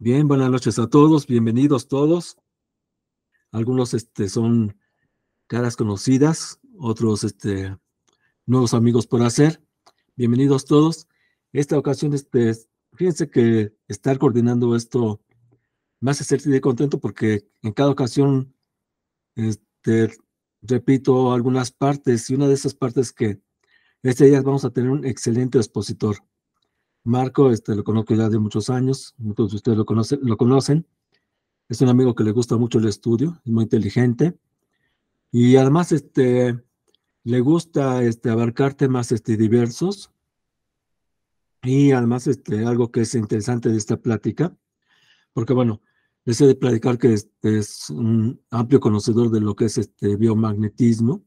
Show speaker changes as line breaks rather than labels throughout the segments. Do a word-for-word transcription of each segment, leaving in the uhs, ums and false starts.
Bien, buenas noches a todos, bienvenidos todos. Algunos este, son caras conocidas, otros este, nuevos amigos por hacer. Bienvenidos todos. Esta ocasión, este, fíjense que estar coordinando esto me hace sentir contento porque en cada ocasión este, repito algunas partes y una de esas partes que este día vamos a tener un excelente expositor. Marco, este, lo conozco ya de muchos años, muchos de ustedes lo conocen, lo conocen. Es un amigo que le gusta mucho el estudio, es muy inteligente y además este, le gusta este, abarcar temas este, diversos y además este, algo que es interesante de esta plática, porque bueno, les he de platicar que este, es un amplio conocedor de lo que es este biomagnetismo,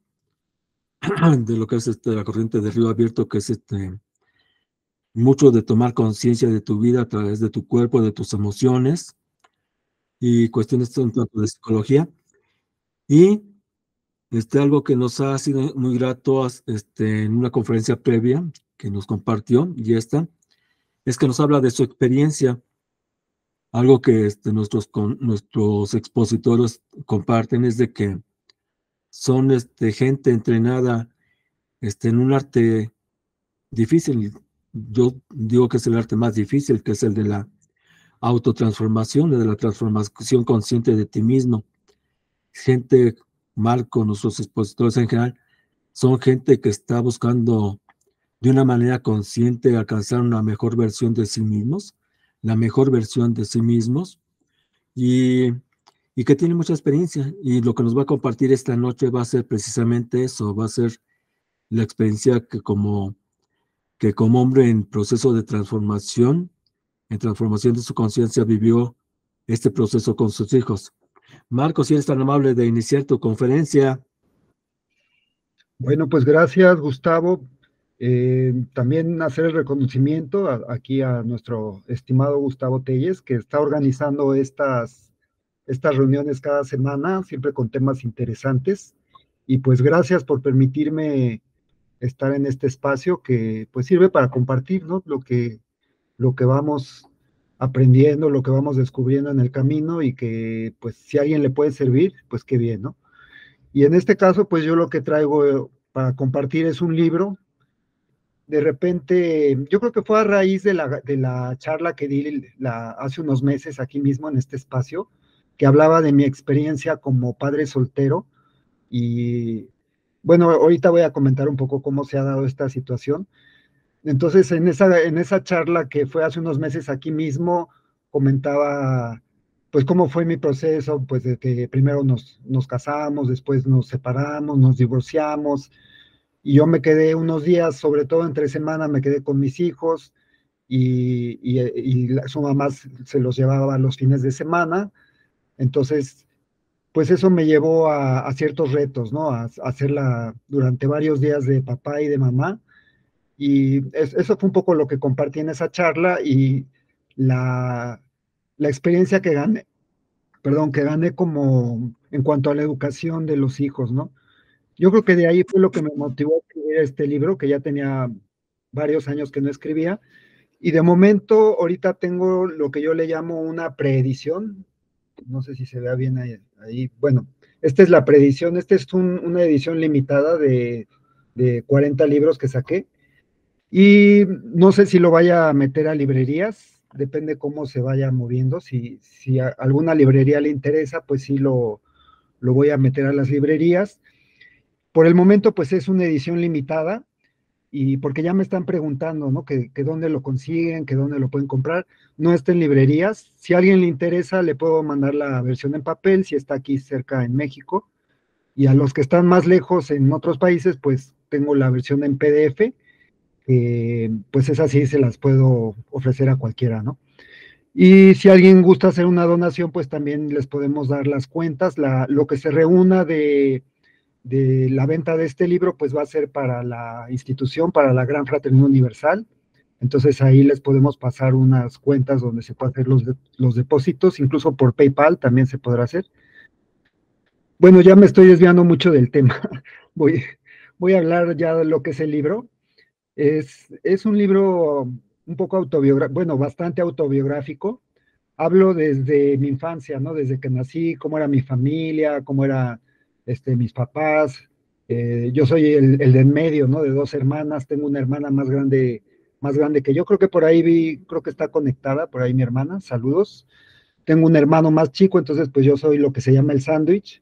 de lo que es este, la corriente de río abierto, que es este, mucho de tomar conciencia de tu vida a través de tu cuerpo, de tus emociones y cuestiones un tanto de psicología. Y Este, algo que nos ha sido muy grato as- este, en una conferencia previa que nos compartió, y esta, es que nos habla de su experiencia, algo que este, nuestros, con, nuestros expositores comparten, es de que son este, gente entrenada este, en un arte difícil. Yo digo que es el arte más difícil, que es el de la autotransformación, de la transformación consciente de ti mismo. Gente, Marco, nuestros expositores en general, son gente que está buscando de una manera consciente alcanzar una mejor versión de sí mismos, la mejor versión de sí mismos, y, y que tiene mucha experiencia. Y lo que nos va a compartir esta noche va a ser precisamente eso, va a ser la experiencia que como, que como hombre en proceso de transformación, en transformación de su conciencia, vivió este proceso con sus hijos. Marcos, si eres tan amable de iniciar tu conferencia.
Bueno, pues gracias, Gustavo. Eh, también hacer el reconocimiento a- aquí a nuestro estimado Gustavo Telles, que está organizando estas, estas reuniones cada semana, siempre con temas interesantes. Y pues gracias por permitirme estar en este espacio que pues sirve para compartir, ¿no? Lo que, lo que vamos aprendiendo, lo que vamos descubriendo en el camino y que pues si a alguien le puede servir, pues qué bien, ¿no? Y en este caso, pues yo lo que traigo para compartir es un libro. De repente, yo creo que fue a raíz de la, de la charla que di la, hace unos meses aquí mismo en este espacio, que hablaba de mi experiencia como padre soltero. Y bueno, ahorita voy a comentar un poco cómo se ha dado esta situación. Entonces, en esa, en esa charla que fue hace unos meses aquí mismo, comentaba pues cómo fue mi proceso, pues de que primero nos, nos casamos, después nos separamos, nos divorciamos, y yo me quedé unos días, sobre todo entre semana, me quedé con mis hijos, y, y, y la, su mamá se los llevaba los fines de semana. Entonces, pues eso me llevó a, a ciertos retos, ¿no? A, a hacerla durante varios días de papá y de mamá. Y es, eso fue un poco lo que compartí en esa charla y la, la experiencia que gané, perdón, que gané como en cuanto a la educación de los hijos, ¿no? Yo creo que de ahí fue lo que me motivó a escribir este libro, que ya tenía varios años que no escribía. Y de momento, ahorita tengo lo que yo le llamo una preedición. No sé si se vea bien ahí. ahí. Bueno, esta es la preedición. Esta es un, una edición limitada de, de cuarenta libros que saqué. Y no sé si lo vaya a meter a librerías, depende cómo se vaya moviendo. Si, si a alguna librería le interesa, pues sí lo, lo voy a meter a las librerías. Por el momento, pues es una edición limitada, y porque ya me están preguntando, ¿no? Que, que dónde lo consiguen, que dónde lo pueden comprar. No está en librerías. Si a alguien le interesa, le puedo mandar la versión en papel, si está aquí cerca en México. Y a los que están más lejos en otros países, pues tengo la versión en P D F. Eh, pues esas sí se las puedo ofrecer a cualquiera, ¿no? Y si alguien gusta hacer una donación, pues también les podemos dar las cuentas. La, lo que se reúna de de la venta de este libro, pues va a ser para la institución, para la Gran Fraternidad Universal. Entonces ahí les podemos pasar unas cuentas donde se pueden hacer los, de, los depósitos, incluso por PayPal también se podrá hacer. Bueno, ya me estoy desviando mucho del tema. Voy, voy a hablar ya de lo que es el libro. Es, es un libro un poco autobiográfico, bueno, bastante autobiográfico, hablo desde mi infancia, ¿no? Desde que nací, cómo era mi familia, cómo eran este, mis papás. Eh, yo soy el, el de en medio, ¿no? De dos hermanas. Tengo una hermana más grande, más grande que yo. Creo que por ahí vi, creo que está conectada, por ahí mi hermana. Saludos. Tengo un hermano más chico, entonces pues yo soy lo que se llama el sándwich.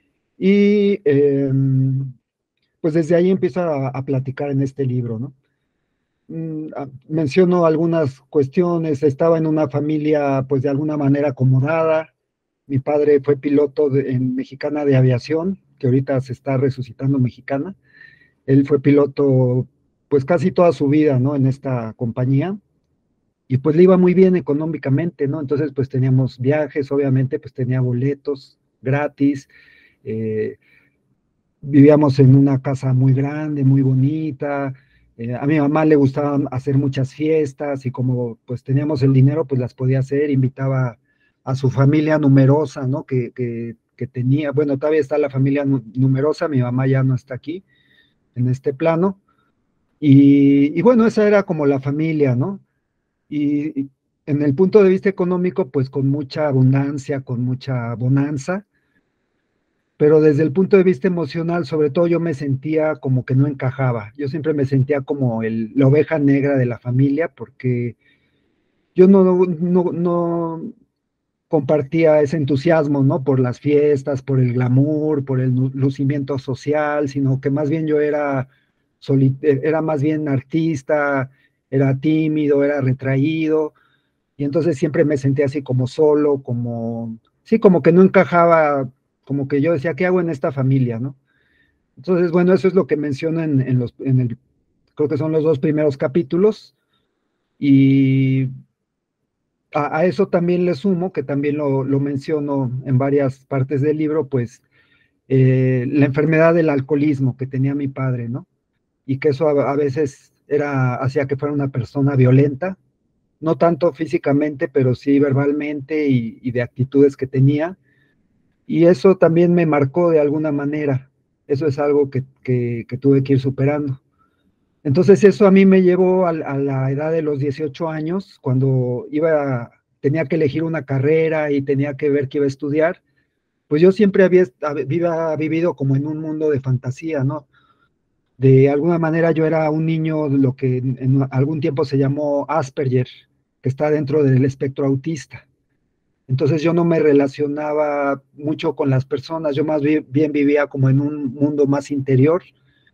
Y eh, pues desde ahí empiezo a, a platicar en este libro, ¿no? Mm, ah, menciono algunas cuestiones. Estaba en una familia, pues de alguna manera acomodada. Mi padre fue piloto de- en Mexicana de Aviación, que ahorita se está resucitando Mexicana. Él fue piloto, pues casi toda su vida, ¿no? En esta compañía. Y pues le iba muy bien económicamente, ¿no? Entonces, pues teníamos viajes, obviamente, pues tenía boletos gratis. eh, Vivíamos en una casa muy grande, muy bonita. Eh, a mi mamá le gustaba hacer muchas fiestas y como pues teníamos el dinero, pues las podía hacer. Invitaba a su familia numerosa, ¿no? Que, que, que tenía, bueno, todavía está la familia nu- numerosa, mi mamá ya no está aquí en este plano. Y, y bueno, esa era como la familia, ¿no? Y, y en el punto de vista económico, pues con mucha abundancia, con mucha bonanza, pero desde el punto de vista emocional, sobre todo yo me sentía como que no encajaba. Yo siempre me sentía como el, la oveja negra de la familia porque yo no, no, no compartía ese entusiasmo, ¿no? Por las fiestas, por el glamour, por el lucimiento social, sino que más bien yo era, soli- era más bien artista, era tímido, era retraído, y entonces siempre me sentía así como solo, como, sí, como que no encajaba, como que yo decía, ¿qué hago en esta familia, no? Entonces, bueno, eso es lo que menciono en, en los, en el, creo que son los dos primeros capítulos, y a, a eso también le sumo, que también lo, lo menciono en varias partes del libro, pues eh, la enfermedad del alcoholismo que tenía mi padre, ¿no? Y que eso a, a veces era, hacía que fuera una persona violenta, no tanto físicamente, pero sí verbalmente y, y de actitudes que tenía. Y eso también me marcó de alguna manera. Eso es algo que, que, que tuve que ir superando. Entonces eso a mí me llevó a, a la edad de los dieciocho años, cuando iba, tenía que elegir una carrera y tenía que ver qué iba a estudiar. Pues yo siempre había, había vivido como en un mundo de fantasía, ¿no? De alguna manera yo era un niño, de lo que en, en algún tiempo se llamó Asperger, que está dentro del espectro autista. Entonces yo no me relacionaba mucho con las personas, yo más bien vivía como en un mundo más interior,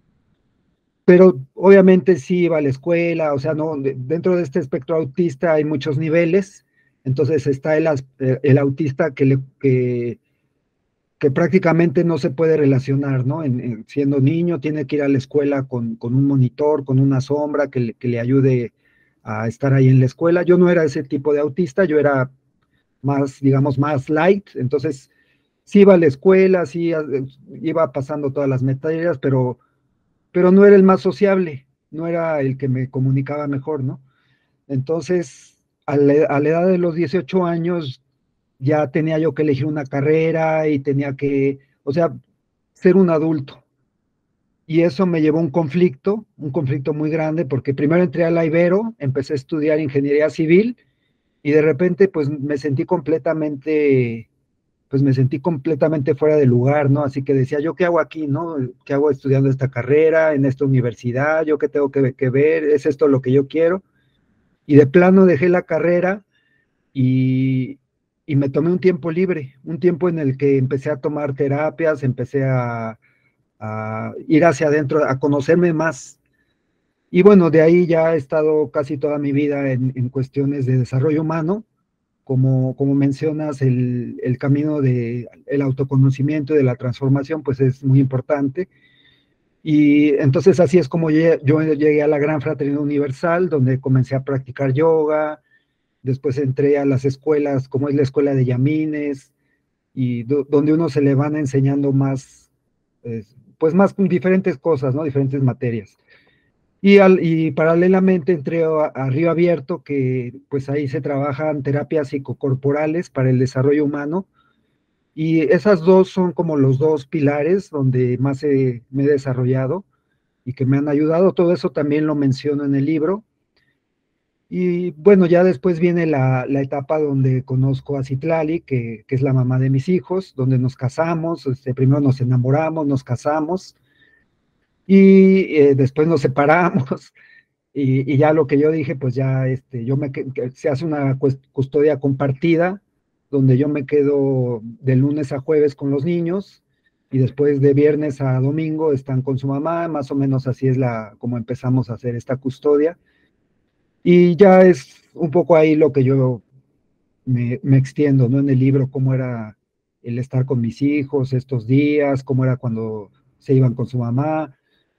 pero obviamente sí iba a la escuela, o sea, no, dentro de este espectro autista hay muchos niveles. Entonces está el, el autista que, le, que, que, prácticamente no se puede relacionar, ¿no? En, en, siendo niño tiene que ir a la escuela con, con un monitor, con una sombra que le, que le ayude a estar ahí en la escuela. Yo no era ese tipo de autista, yo era más, digamos, más light. Entonces sí iba a la escuela, sí iba pasando todas las materias, pero pero no era el más sociable, no era el que me comunicaba mejor, ¿no? Entonces, a la, a la edad de los dieciocho años, ya tenía yo que elegir una carrera y tenía que, o sea, ser un adulto. Y eso me llevó a un conflicto, un conflicto muy grande, porque primero entré a la Ibero, empecé a estudiar ingeniería civil y de repente pues me sentí completamente pues me sentí completamente fuera de lugar, ¿no? Así que decía, ¿yo qué hago aquí, no? ¿Qué hago estudiando esta carrera, en esta universidad? ¿Yo qué tengo que, que ver? ¿Es esto lo que yo quiero? Y de plano dejé la carrera y, y me tomé un tiempo libre, un tiempo en el que empecé a tomar terapias, empecé a, a ir hacia adentro, a conocerme más. Y bueno, de ahí ya he estado casi toda mi vida en, en cuestiones de desarrollo humano, como, como mencionas, el, el camino del el autoconocimiento y de la transformación, pues es muy importante. Y entonces así es como yo, yo llegué a la Gran Fraternidad Universal, donde comencé a practicar yoga, después entré a las escuelas, como es la escuela de Yamines, y do, donde uno se le van enseñando más, eh, pues más diferentes cosas, ¿no? Diferentes materias. Y, al, y paralelamente entré a, a Río Abierto, que pues ahí se trabajan terapias psicocorporales para el desarrollo humano. Y esas dos son como los dos pilares donde más he, me he desarrollado y que me han ayudado. Todo eso también lo menciono en el libro. Y bueno, ya después viene la, la etapa donde conozco a Citlali, que, que, es la mamá de mis hijos, donde nos casamos, este, primero nos enamoramos, nos casamos, y eh, después nos separamos, y, y, ya lo que yo dije, pues ya este, yo me, se hace una custodia compartida, donde yo me quedo de lunes a jueves con los niños, y después de viernes a domingo están con su mamá, más o menos así es la, como empezamos a hacer esta custodia. Y ya es un poco ahí lo que yo me, me, extiendo, ¿no? En el libro, cómo era el estar con mis hijos estos días, cómo era cuando se iban con su mamá.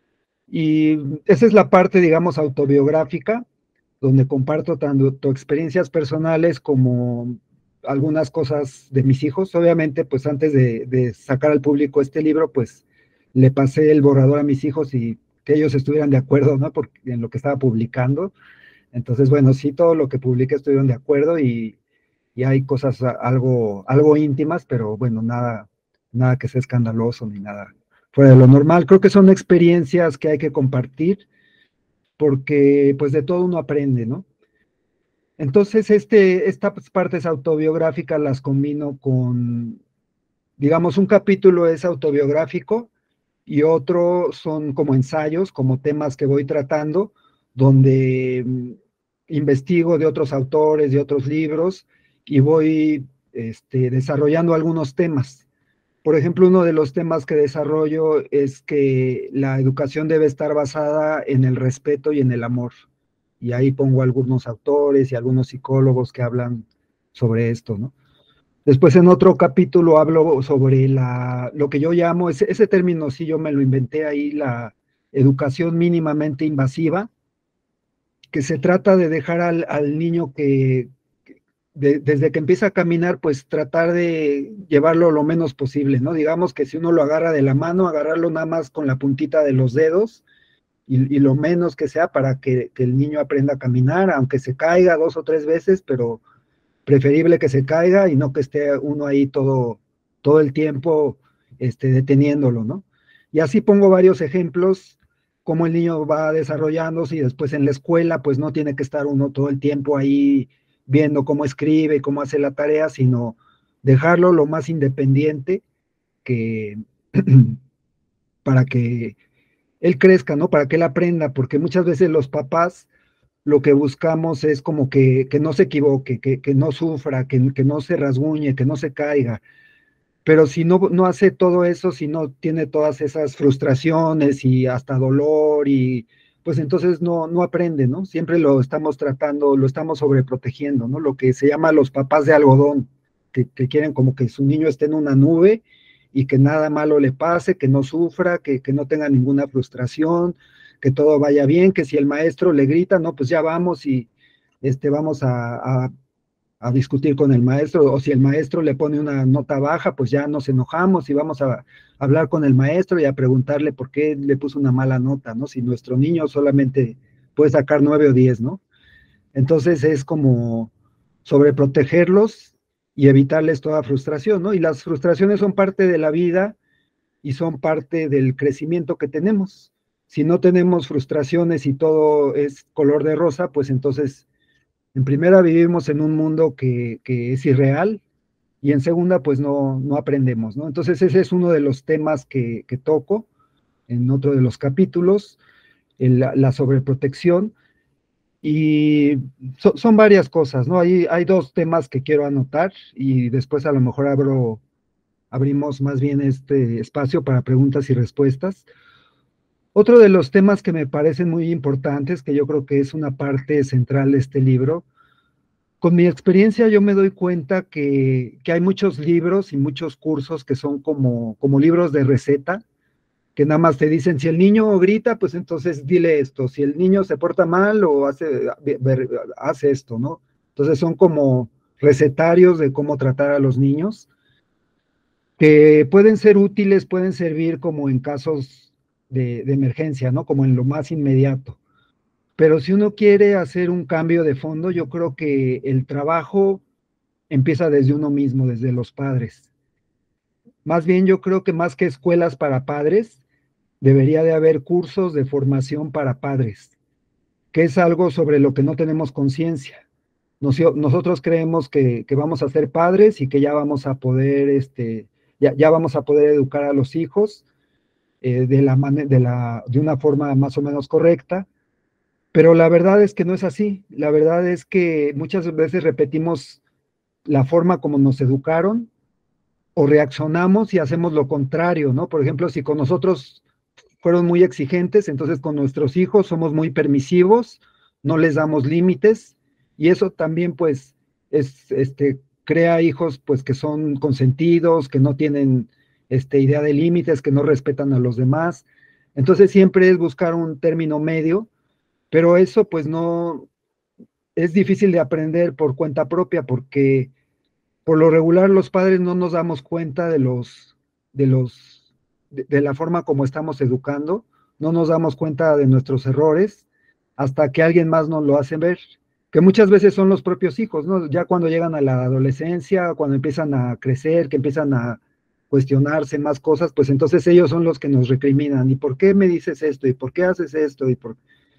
Y esa es la parte, digamos, autobiográfica, donde comparto tanto experiencias personales como algunas cosas de mis hijos. Obviamente, pues antes de, de sacar al público este libro, pues le pasé el borrador a mis hijos y que ellos estuvieran de acuerdo, ¿no? Porque, en lo que estaba publicando. Entonces, bueno, sí, todo lo que publiqué estuvieron de acuerdo y, y hay cosas algo, algo íntimas, pero bueno, nada, nada que sea escandaloso ni nada fuera de lo normal. Creo que son experiencias que hay que compartir porque pues de todo uno aprende, ¿no? Entonces, este, estas partes autobiográficas las combino con, digamos, un capítulo es autobiográfico y otro son como ensayos, como temas que voy tratando, donde mm, investigo de otros autores, de otros libros, y voy este, desarrollando algunos temas. Por ejemplo, uno de los temas que desarrollo es que la educación debe estar basada en el respeto y en el amor. Y ahí pongo algunos autores y algunos psicólogos que hablan sobre esto, ¿no? Después en otro capítulo hablo sobre la, lo que yo llamo, ese, ese término sí yo me lo inventé ahí, la educación mínimamente invasiva, que se trata de dejar al, al niño que de, desde que empieza a caminar, pues tratar de llevarlo lo menos posible, ¿no? Digamos que si uno lo agarra de la mano, agarrarlo nada más con la puntita de los dedos y, y lo menos que sea para que, que el niño aprenda a caminar, aunque se caiga dos o tres veces, pero preferible que se caiga y no que esté uno ahí todo, todo el tiempo este, deteniéndolo, ¿no? Y así pongo varios ejemplos, cómo el niño va desarrollándose y después en la escuela, pues no tiene que estar uno todo el tiempo ahí viendo cómo escribe, cómo hace la tarea, sino dejarlo lo más independiente que para que él crezca, ¿no? Para que él aprenda, porque muchas veces los papás lo que buscamos es como que, que no se equivoque, que, que no sufra, que, que, no se rasguñe, que no se caiga. Pero si no, no hace todo eso, si no tiene todas esas frustraciones y hasta dolor, y pues entonces no, no aprende, ¿no? Siempre lo estamos tratando, lo estamos sobreprotegiendo, ¿no? Lo que se llama los papás de algodón, que, que quieren como que su niño esté en una nube y que nada malo le pase, que no sufra, que, que no tenga ninguna frustración, que todo vaya bien, que si el maestro le grita, no, pues ya vamos y este, vamos a, a, a discutir con el maestro, o si el maestro le pone una nota baja, pues ya nos enojamos y vamos a, a hablar con el maestro y a preguntarle por qué le puso una mala nota, ¿no? Si nuestro niño solamente puede sacar nueve o diez, ¿no? Entonces es como sobreprotegerlos y evitarles toda frustración, ¿no? Y las frustraciones son parte de la vida y son parte del crecimiento que tenemos. Si no tenemos frustraciones y todo es color de rosa, pues entonces, en primera, vivimos en un mundo que, que es irreal y en segunda, pues no, no aprendemos, ¿no? Entonces ese es uno de los temas que, que toco en otro de los capítulos, el, la, la sobreprotección. Y so, son varias cosas, ¿no? Hay, hay dos temas que quiero anotar y después a lo mejor abro, abrimos más bien este espacio para preguntas y respuestas. Otro de los temas que me parecen muy importantes, que yo creo que es una parte central de este libro, con mi experiencia yo me doy cuenta que, que hay muchos libros y muchos cursos que son como, como libros de receta, que nada más te dicen, si el niño grita, pues entonces dile esto, si el niño se porta mal o hace, hace esto, ¿no? Entonces son como recetarios de cómo tratar a los niños, que pueden ser útiles, pueden servir como en casos de, de emergencia, ¿no? Como en lo más inmediato. Pero si uno quiere hacer un cambio de fondo, yo creo que el trabajo empieza desde uno mismo, desde los padres. Más bien yo creo que más que escuelas para padres, debería de haber cursos de formación para padres, que es algo sobre lo que no tenemos conciencia. Nosotros creemos que, que vamos a ser padres y que ya vamos a poder, este, ya, ya vamos a poder educar a los hijos eh, de, la de, la, de una forma más o menos correcta, pero la verdad es que no es así. La verdad es que muchas veces repetimos la forma como nos educaron o reaccionamos y hacemos lo contrario, ¿no? Por ejemplo, si con nosotros fueron muy exigentes, entonces con nuestros hijos somos muy permisivos, no les damos límites, y eso también pues es, este, crea hijos pues que son consentidos, que no tienen este, idea de límites, que no respetan a los demás. Entonces siempre es buscar un término medio, pero eso pues no, es difícil de aprender por cuenta propia, porque por lo regular los padres no nos damos cuenta de los, de los, de, de la forma como estamos educando, no nos damos cuenta de nuestros errores hasta que alguien más nos lo hace ver, que muchas veces son los propios hijos, ¿no? Ya cuando llegan a la adolescencia, cuando empiezan a crecer, que empiezan a cuestionarse más cosas, pues entonces ellos son los que nos recriminan. ¿Y por qué me dices esto? ¿Y por qué haces esto? ¿Y por...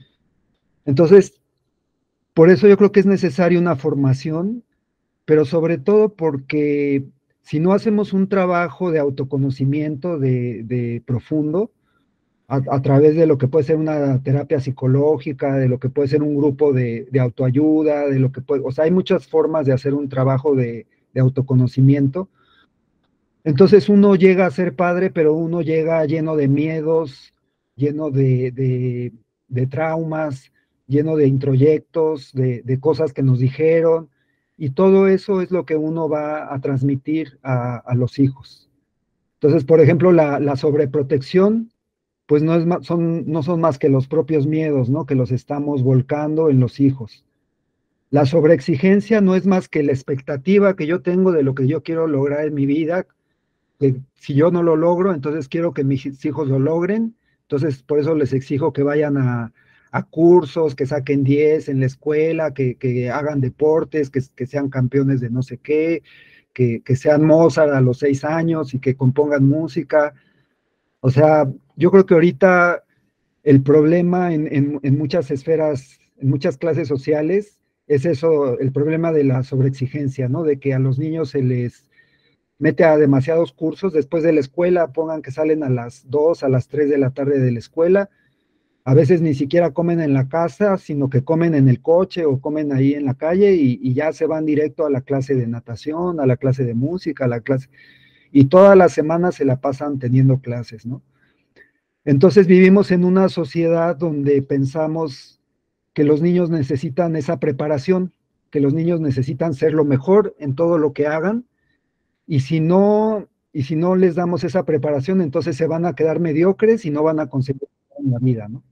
Entonces, por eso yo creo que es necesaria una formación, pero sobre todo porque si no hacemos un trabajo de autoconocimiento de, de profundo, a, a, través de lo que puede ser una terapia psicológica, de lo que puede ser un grupo de, de autoayuda, de lo que puede, o sea, hay muchas formas de hacer un trabajo de, de autoconocimiento. Entonces uno llega a ser padre, pero uno llega lleno de miedos, lleno de, de, de traumas, lleno de introyectos, de, de cosas que nos dijeron, y todo eso es lo que uno va a transmitir a, a los hijos. Entonces, por ejemplo, la, la sobreprotección, pues no, es más, son, no son más que los propios miedos, ¿no? Que los estamos volcando en los hijos. La sobreexigencia no es más que la expectativa que yo tengo de lo que yo quiero lograr en mi vida, que si yo no lo logro, entonces quiero que mis hijos lo logren, entonces por eso les exijo que vayan a, a cursos, que saquen diez en la escuela, que, que hagan deportes, que, que, sean campeones de no sé qué, que, que sean Mozart a los seis años y que compongan música. O sea, yo creo que ahorita el problema en, en, en muchas esferas, en muchas clases sociales, es eso, el problema de la sobreexigencia, ¿no? De que a los niños se les mete a demasiados cursos después de la escuela, pongan que salen a las dos, a las tres de la tarde de la escuela, a veces ni siquiera comen en la casa, sino que comen en el coche o comen ahí en la calle y, y ya se van directo a la clase de natación, a la clase de música, a la clase, y toda la semana se la pasan teniendo clases, ¿no? Entonces vivimos en una sociedad donde pensamos que los niños necesitan esa preparación, que los niños necesitan ser lo mejor en todo lo que hagan, y si no, y si no les damos esa preparación, entonces se van a quedar mediocres y no van a conseguir en la vida, ¿no?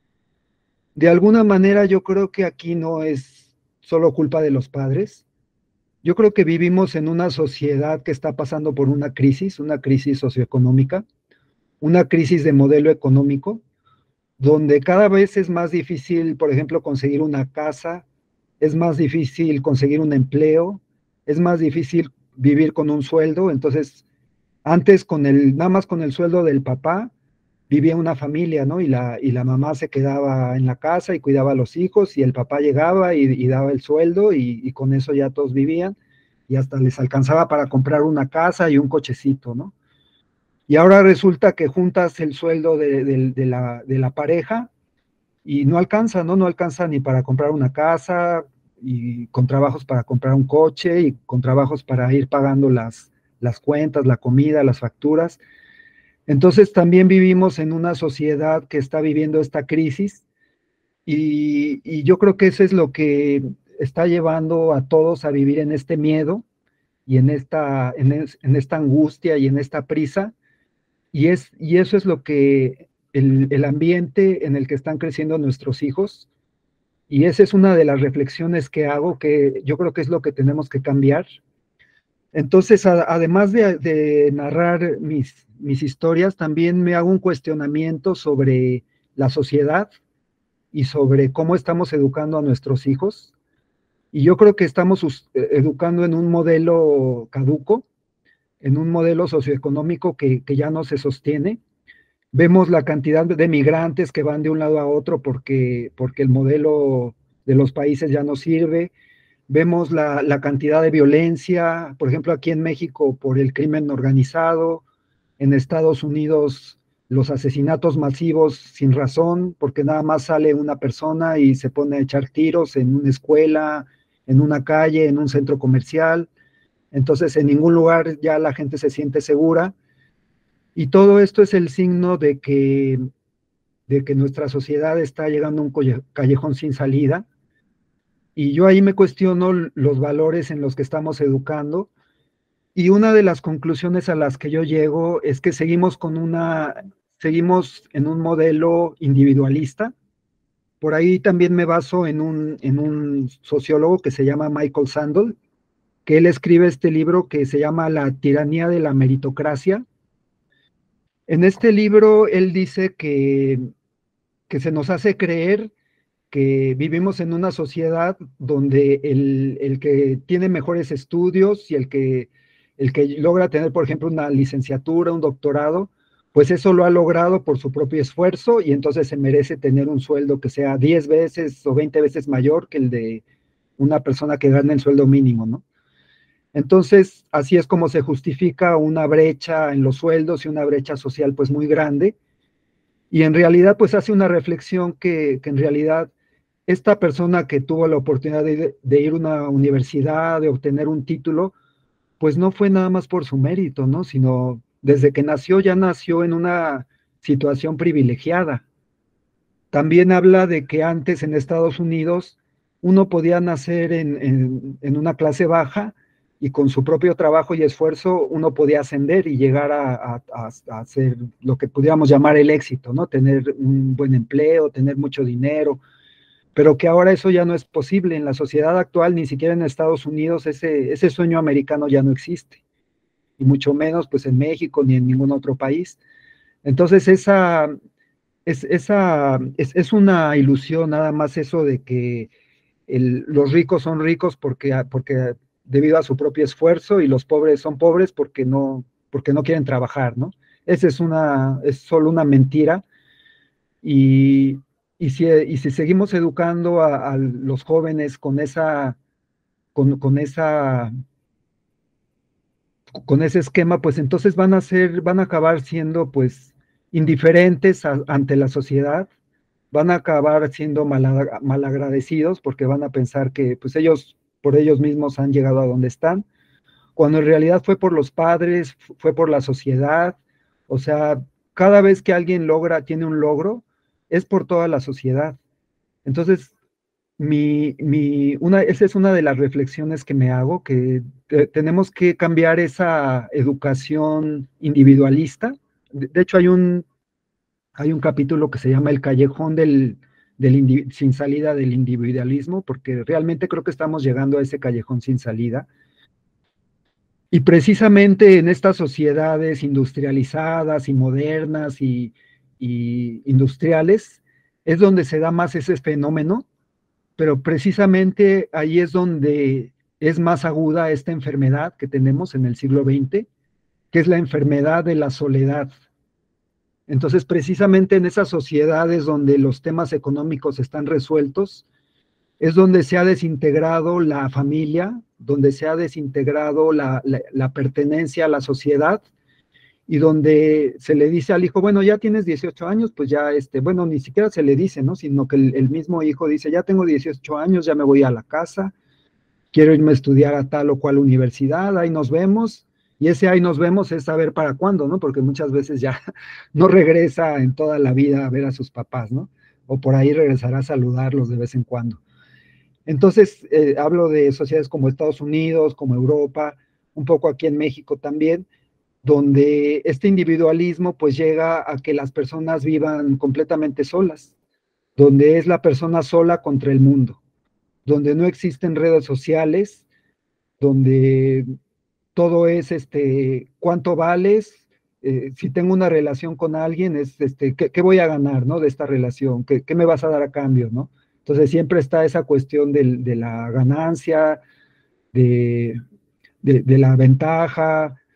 De alguna manera yo creo que aquí no es solo culpa de los padres. Yo creo que vivimos en una sociedad que está pasando por una crisis, una crisis socioeconómica, una crisis de modelo económico, donde cada vez es más difícil, por ejemplo, conseguir una casa, es más difícil conseguir un empleo, es más difícil vivir con un sueldo. Entonces, antes con el, nada más con el sueldo del papá, vivía una familia, ¿no? Y la, y la mamá se quedaba en la casa y cuidaba a los hijos, y el papá llegaba y, y daba el sueldo, y, y con eso ya todos vivían, y hasta les alcanzaba para comprar una casa y un cochecito, ¿no? Y ahora resulta que juntas el sueldo de, de, de, la, de la pareja y no alcanza, ¿no? No alcanza ni para comprar una casa, y con trabajos para comprar un coche, y con trabajos para ir pagando las, las cuentas, la comida, las facturas. Entonces también vivimos en una sociedad que está viviendo esta crisis, y, y yo creo que eso es lo que está llevando a todos a vivir en este miedo y en esta, en, es, en esta angustia y en esta prisa, y, es, y eso es lo que el, el ambiente en el que están creciendo nuestros hijos. Y esa es una de las reflexiones que hago, que yo creo que es lo que tenemos que cambiar. Entonces, a, además de, de narrar mis, mis historias, también me hago un cuestionamiento sobre la sociedad y sobre cómo estamos educando a nuestros hijos. Y yo creo que estamos educando en un modelo caduco, en un modelo socioeconómico que, que ya no se sostiene, Vemos la cantidad de migrantes que van de un lado a otro porque, porque el modelo de los países ya no sirve. Vemos la, la cantidad de violencia, por ejemplo, aquí en México por el crimen organizado, en Estados Unidos los asesinatos masivos sin razón, porque nada más sale una persona y se pone a echar tiros en una escuela, en una calle, en un centro comercial. Entonces, en ningún lugar ya la gente se siente segura. Y todo esto es el signo de que, de que nuestra sociedad está llegando a un callejón sin salida. Y yo ahí me cuestiono los valores en los que estamos educando. Y una de las conclusiones a las que yo llego es que seguimos con una, seguimos en un modelo individualista. Por ahí también me baso en un, en un sociólogo que se llama Michael Sandel, que él escribe este libro que se llama La tiranía de la meritocracia. En este libro él dice que, que se nos hace creer que vivimos en una sociedad donde el, el que tiene mejores estudios y el que, el que logra tener, por ejemplo, una licenciatura, un doctorado, pues eso lo ha logrado por su propio esfuerzo y entonces se merece tener un sueldo que sea diez veces o veinte veces mayor que el de una persona que gana el sueldo mínimo, ¿no? Entonces, así es como se justifica una brecha en los sueldos y una brecha social pues muy grande. Y en realidad pues hace una reflexión que, que en realidad esta persona que tuvo la oportunidad de, de, ir a una universidad, de obtener un título, pues no fue nada más por su mérito, ¿no? Sino desde que nació ya nació en una situación privilegiada. También habla de que antes en Estados Unidos uno podía nacer en, en, en una clase baja y con su propio trabajo y esfuerzo uno podía ascender y llegar a, a, a hacer lo que pudiéramos llamar el éxito, ¿no? Tener un buen empleo, tener mucho dinero, pero que ahora eso ya no es posible. En la sociedad actual, ni siquiera en Estados Unidos, ese, ese sueño americano ya no existe, y mucho menos pues en México ni en ningún otro país. Entonces esa, es, esa, es, es una ilusión nada más eso de que el, los ricos son ricos porque, porque debido a su propio esfuerzo y los pobres son pobres porque no, porque no quieren trabajar, ¿no? Esa es, una, es solo una mentira. Y, y, si, y si seguimos educando a, a los jóvenes con esa, con, con esa, con ese esquema, pues entonces van a ser, van a acabar siendo pues indiferentes a, ante la sociedad, van a acabar siendo mal, malagradecidos porque van a pensar que pues ellos por ellos mismos han llegado a donde están, cuando en realidad fue por los padres, fue por la sociedad. O sea, cada vez que alguien logra, tiene un logro, es por toda la sociedad. Entonces, mi, mi, una, esa es una de las reflexiones que me hago, que te, tenemos que cambiar esa educación individualista. De, de hecho, hay un, hay un capítulo que se llama El callejón del, del sin salida del individualismo, porque realmente creo que estamos llegando a ese callejón sin salida. Y precisamente en estas sociedades industrializadas y modernas y, y industriales es donde se da más ese fenómeno, pero precisamente ahí es donde es más aguda esta enfermedad que tenemos en el siglo veinte, que es la enfermedad de la soledad. Entonces, precisamente en esas sociedades donde los temas económicos están resueltos, es donde se ha desintegrado la familia, donde se ha desintegrado la, la, la, pertenencia a la sociedad y donde se le dice al hijo, bueno, ya tienes dieciocho años, pues ya, este, bueno, ni siquiera se le dice, ¿no? Sino que el, el mismo hijo dice, ya tengo dieciocho años, ya me voy a la casa, quiero irme a estudiar a tal o cual universidad, ahí nos vemos, y ese ahí nos vemos es saber para cuándo, ¿no? Porque muchas veces ya no regresa en toda la vida a ver a sus papás, ¿no? O por ahí regresará a saludarlos de vez en cuando. Entonces, eh, hablo de sociedades como Estados Unidos, como Europa, un poco aquí en México también, donde este individualismo pues llega a que las personas vivan completamente solas, donde es la persona sola contra el mundo, donde no existen redes sociales, donde todo es este, cuánto vales, eh, si tengo una relación con alguien, es este, ¿qué, qué voy a ganar, ¿no? De esta relación, ¿qué, qué me vas a dar a cambio, ¿no? Entonces siempre está esa cuestión de, de la ganancia, de, de, de, la ventaja,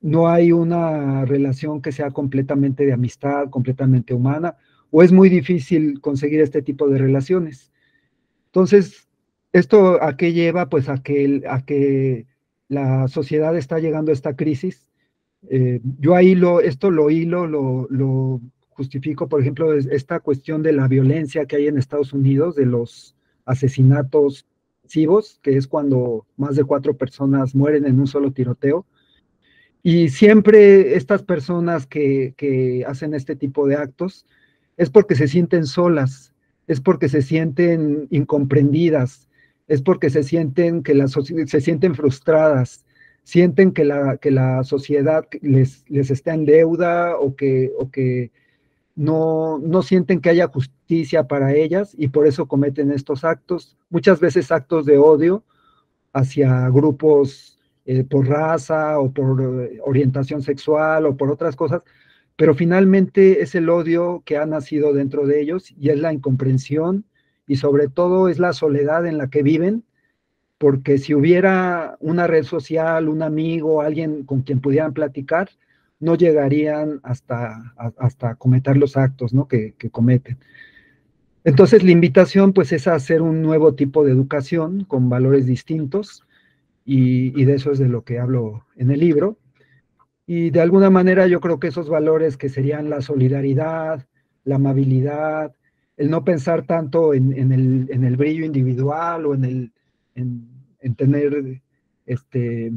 no hay una relación que sea completamente de amistad, completamente humana, o es muy difícil conseguir este tipo de relaciones. Entonces, ¿esto a qué lleva? Pues a que, a que la sociedad está llegando a esta crisis. Eh, yo ahí lo, esto lo hilo, lo, lo justifico, por ejemplo, esta cuestión de la violencia que hay en Estados Unidos, de los asesinatos masivos, que es cuando más de cuatro personas mueren en un solo tiroteo. Y siempre estas personas que, que hacen este tipo de actos es porque se sienten solas, es porque se sienten incomprendidas, es porque se sienten que la se sienten frustradas, sienten que la, que la sociedad les, les está en deuda o que, o que no, no sienten que haya justicia para ellas y por eso cometen estos actos, muchas veces actos de odio hacia grupos eh, por raza o por eh, orientación sexual o por otras cosas, pero finalmente es el odio que ha nacido dentro de ellos y es la incomprensión y sobre todo es la soledad en la que viven, porque si hubiera una red social, un amigo, alguien con quien pudieran platicar, no llegarían hasta, hasta cometer los actos, ¿no? que, que cometen. Entonces la invitación pues es a hacer un nuevo tipo de educación con valores distintos y, y de eso es de lo que hablo en el libro. Y de alguna manera yo creo que esos valores que serían la solidaridad, la amabilidad, el no pensar tanto en, en, el, en el brillo individual o en, el, en, en tener, este,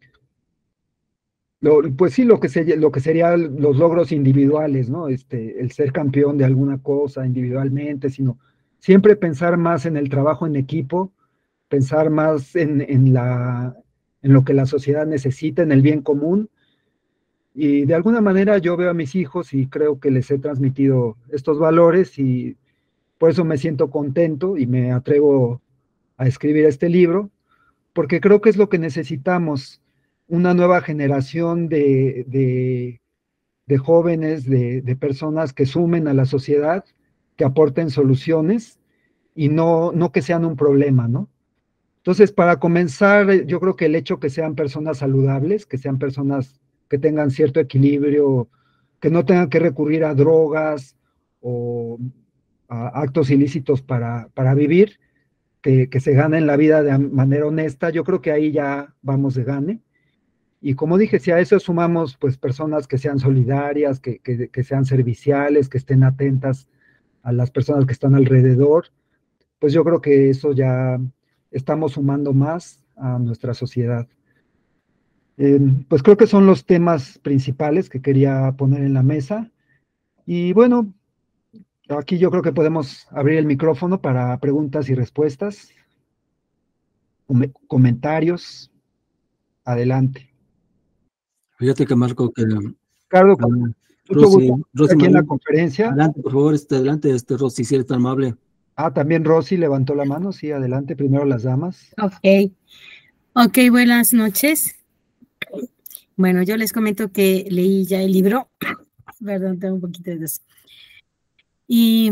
lo, pues sí, lo que, se, lo que serían los logros individuales, ¿no? Este, el ser campeón de alguna cosa individualmente, sino siempre pensar más en el trabajo en equipo, pensar más en, en, la, en lo que la sociedad necesita, en el bien común. Y de alguna manera yo veo a mis hijos y creo que les he transmitido estos valores y por eso me siento contento y me atrevo a escribir este libro, porque creo que es lo que necesitamos, una nueva generación de, de, de jóvenes, de, de personas que sumen a la sociedad, que aporten soluciones y no, no que sean un problema, ¿no? Entonces, para comenzar, yo creo que el hecho que sean personas saludables, que sean personas que tengan cierto equilibrio, que no tengan que recurrir a drogas o a actos ilícitos para, para vivir, que, que se ganen la vida de manera honesta, yo creo que ahí ya vamos de gane. Y como dije, si a eso sumamos pues personas que sean solidarias, que, que, que sean serviciales, que estén atentas a las personas que están alrededor, pues yo creo que eso ya estamos sumando más a nuestra sociedad. Eh, pues creo que son los temas principales que quería poner en la mesa. Y bueno, aquí yo creo que podemos abrir el micrófono para preguntas y respuestas, com comentarios. Adelante.
Fíjate que Marco, que
Ricardo,
uh,
mucho
Rosy,
gusto
Rosy
aquí en la
Marín,
conferencia.
adelante, por favor, este, adelante, este, Rosy, si eres tan amable.
Ah, también Rosy levantó la mano, sí, adelante, primero las damas.
Ok, ok, buenas noches. Bueno, yo les comento que leí ya el libro, perdón, tengo un poquito de eso. Y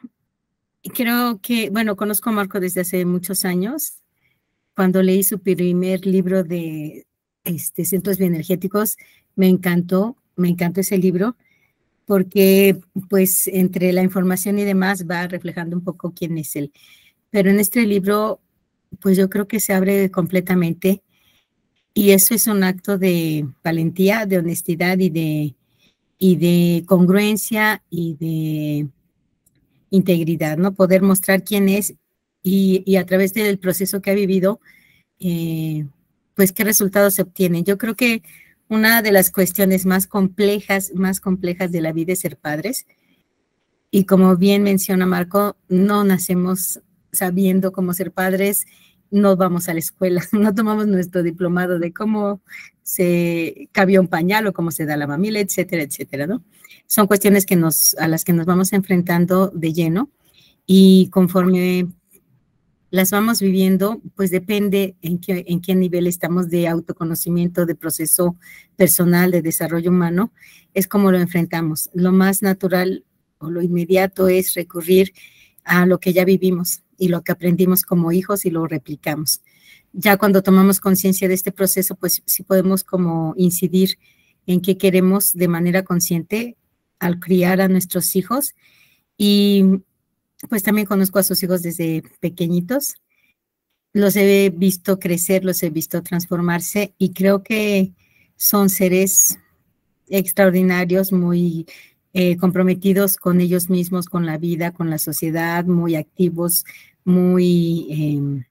creo que, bueno, conozco a Marco desde hace muchos años. Cuando leí su primer libro de este, Centros Bioenergéticos, me encantó, me encantó ese libro, porque pues entre la información y demás va reflejando un poco quién es él. Pero en este libro, pues yo creo que se abre completamente y eso es un acto de valentía, de honestidad y de, y de congruencia y de integridad, ¿no? Poder mostrar quién es y, y a través del proceso que ha vivido, eh, pues qué resultados se obtienen. Yo creo que una de las cuestiones más complejas, más complejas de la vida es ser padres. Y como bien menciona Marco, no nacemos sabiendo cómo ser padres, no vamos a la escuela, no tomamos nuestro diplomado de cómo se cabía un pañal o cómo se da la mamila, etcétera, etcétera, ¿no? Son cuestiones que nos, a las que nos vamos enfrentando de lleno y conforme las vamos viviendo, pues depende en qué, en qué nivel estamos de autoconocimiento, de proceso personal, de desarrollo humano, es como lo enfrentamos. Lo más natural o lo inmediato es recurrir a lo que ya vivimos y lo que aprendimos como hijos y lo replicamos. Ya cuando tomamos conciencia de este proceso, pues sí podemos como incidir en qué queremos de manera consciente al criar a nuestros hijos. Y pues también conozco a sus hijos desde pequeñitos. Los he visto crecer, los he visto transformarse y creo que son seres extraordinarios, muy eh, comprometidos con ellos mismos, con la vida, con la sociedad, muy activos, muy, eh,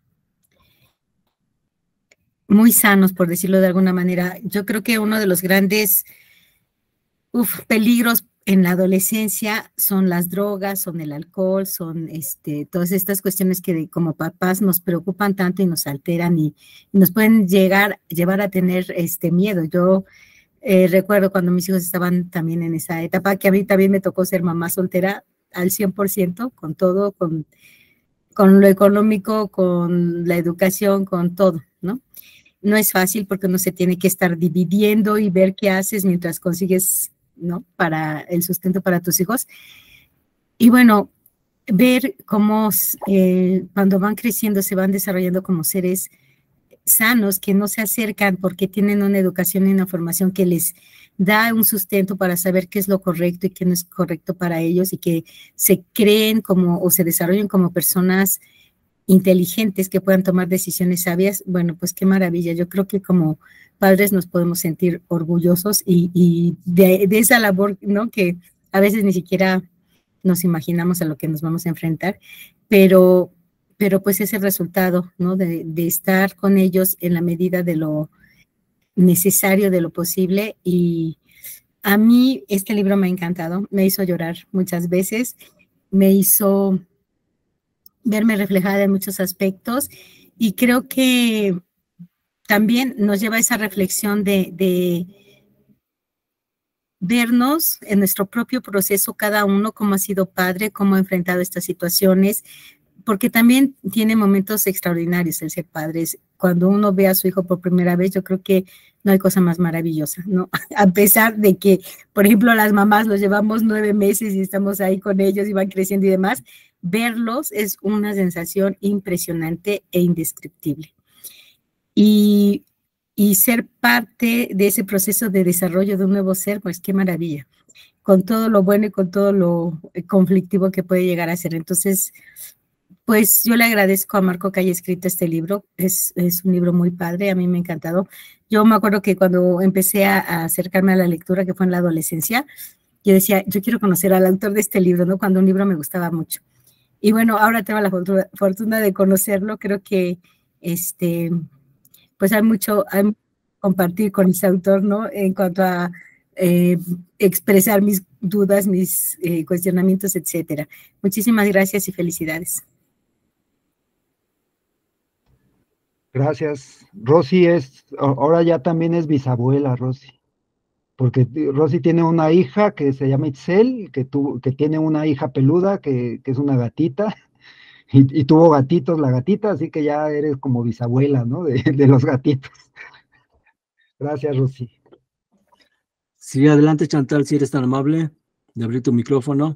muy sanos, por decirlo de alguna manera. Yo creo que uno de los grandes uf, peligros en la adolescencia son las drogas, son el alcohol, son este, todas estas cuestiones que de, como papás nos preocupan tanto y nos alteran y, y nos pueden llegar, llevar a tener este miedo. Yo eh, recuerdo cuando mis hijos estaban también en esa etapa, que a mí también me tocó ser mamá soltera al cien por ciento, con todo, con, con lo económico, con la educación, con todo, ¿no? No es fácil porque uno se tiene que estar dividiendo y ver qué haces mientras consigues, ¿no? Para el sustento para tus hijos. Y bueno, ver cómo eh, cuando van creciendo se van desarrollando como seres sanos, que no se acercan porque tienen una educación y una formación que les da un sustento para saber qué es lo correcto y qué no es correcto para ellos y que se creen como o se desarrollen como personas inteligentes que puedan tomar decisiones sabias. Bueno, pues qué maravilla. Yo creo que como padres nos podemos sentir orgullosos y, y de, de esa labor, ¿no? Que a veces ni siquiera nos imaginamos a lo que nos vamos a enfrentar, pero, pero pues es el resultado, ¿no? De, de estar con ellos en la medida de lo necesario, de lo posible. Y a mí este libro me ha encantado, me hizo llorar muchas veces, me hizo verme reflejada en muchos aspectos y creo que también nos lleva a esa reflexión de, de vernos en nuestro propio proceso, cada uno, cómo ha sido padre, cómo ha enfrentado estas situaciones, porque también tiene momentos extraordinarios el ser padres. Cuando uno ve a su hijo por primera vez, yo creo que no hay cosa más maravillosa, ¿no? A pesar de que, por ejemplo, las mamás los llevamos nueve meses y estamos ahí con ellos y van creciendo y demás, verlos es una sensación impresionante e indescriptible. Y, y ser parte de ese proceso de desarrollo de un nuevo ser, pues qué maravilla, con todo lo bueno y con todo lo conflictivo que puede llegar a ser. Entonces, pues yo le agradezco a Marco que haya escrito este libro, es, es un libro muy padre, a mí me ha encantado. Yo me acuerdo que cuando empecé a, a acercarme a la lectura, que fue en la adolescencia, yo decía, yo quiero conocer al autor de este libro, ¿no? Cuando un libro me gustaba mucho. Y bueno, ahora tengo la fortuna, fortuna de conocerlo, creo que este, pues hay mucho, hay mucho que compartir con ese autor, ¿no? En cuanto a eh, expresar mis dudas, mis eh, cuestionamientos, etcétera. Muchísimas gracias y felicidades.
Gracias. Rosy es, ahora ya también es bisabuela, Rosy, porque Rosy tiene una hija que se llama Itzel, que, tuvo, que tiene una hija peluda, que, que es una gatita, y, y tuvo gatitos la gatita, así que ya eres como bisabuela, ¿no? De, de los gatitos. Gracias, Rosy.
Sí, adelante, Chantal, si eres tan amable de abrir tu micrófono.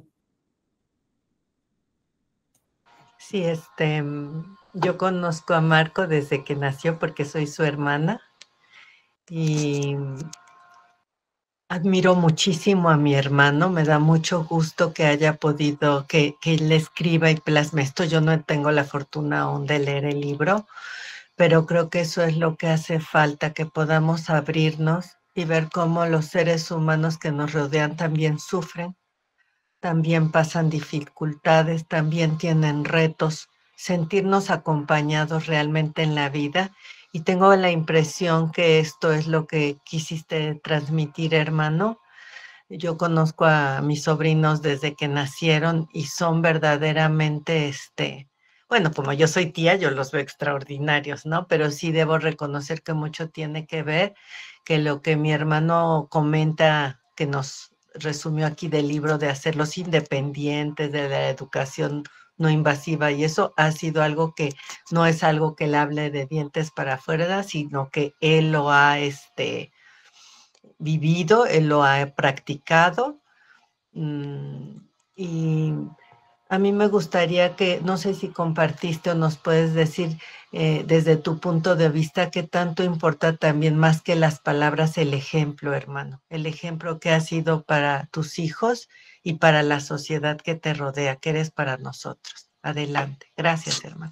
Sí, este, yo conozco a Marco desde que nació porque soy su hermana y admiro muchísimo a mi hermano, me da mucho gusto que haya podido, que, que él escriba y plasme esto. Yo no tengo la fortuna aún de leer el libro, pero creo que eso es lo que hace falta, que podamos abrirnos y ver cómo los seres humanos que nos rodean también sufren, también pasan dificultades, también tienen retos, sentirnos acompañados realmente en la vida. Y tengo la impresión que esto es lo que quisiste transmitir, hermano. Yo conozco a mis sobrinos desde que nacieron y son verdaderamente, este, bueno, como yo soy tía, yo los veo extraordinarios, ¿no? Pero sí debo reconocer que mucho tiene que ver, que lo que mi hermano comenta, que nos resumió aquí del libro de hacerlos independientes, de la educación no invasiva, y eso ha sido algo que no es algo que él hable de dientes para afuera, sino que él lo ha este, vivido, él lo ha practicado, y A mí me gustaría que, no sé si compartiste o nos puedes decir eh, desde tu punto de vista qué tanto importa también más que las palabras el ejemplo, hermano, el ejemplo que ha sido para tus hijos y para la sociedad que te rodea, que eres para nosotros. Adelante. Gracias, hermano.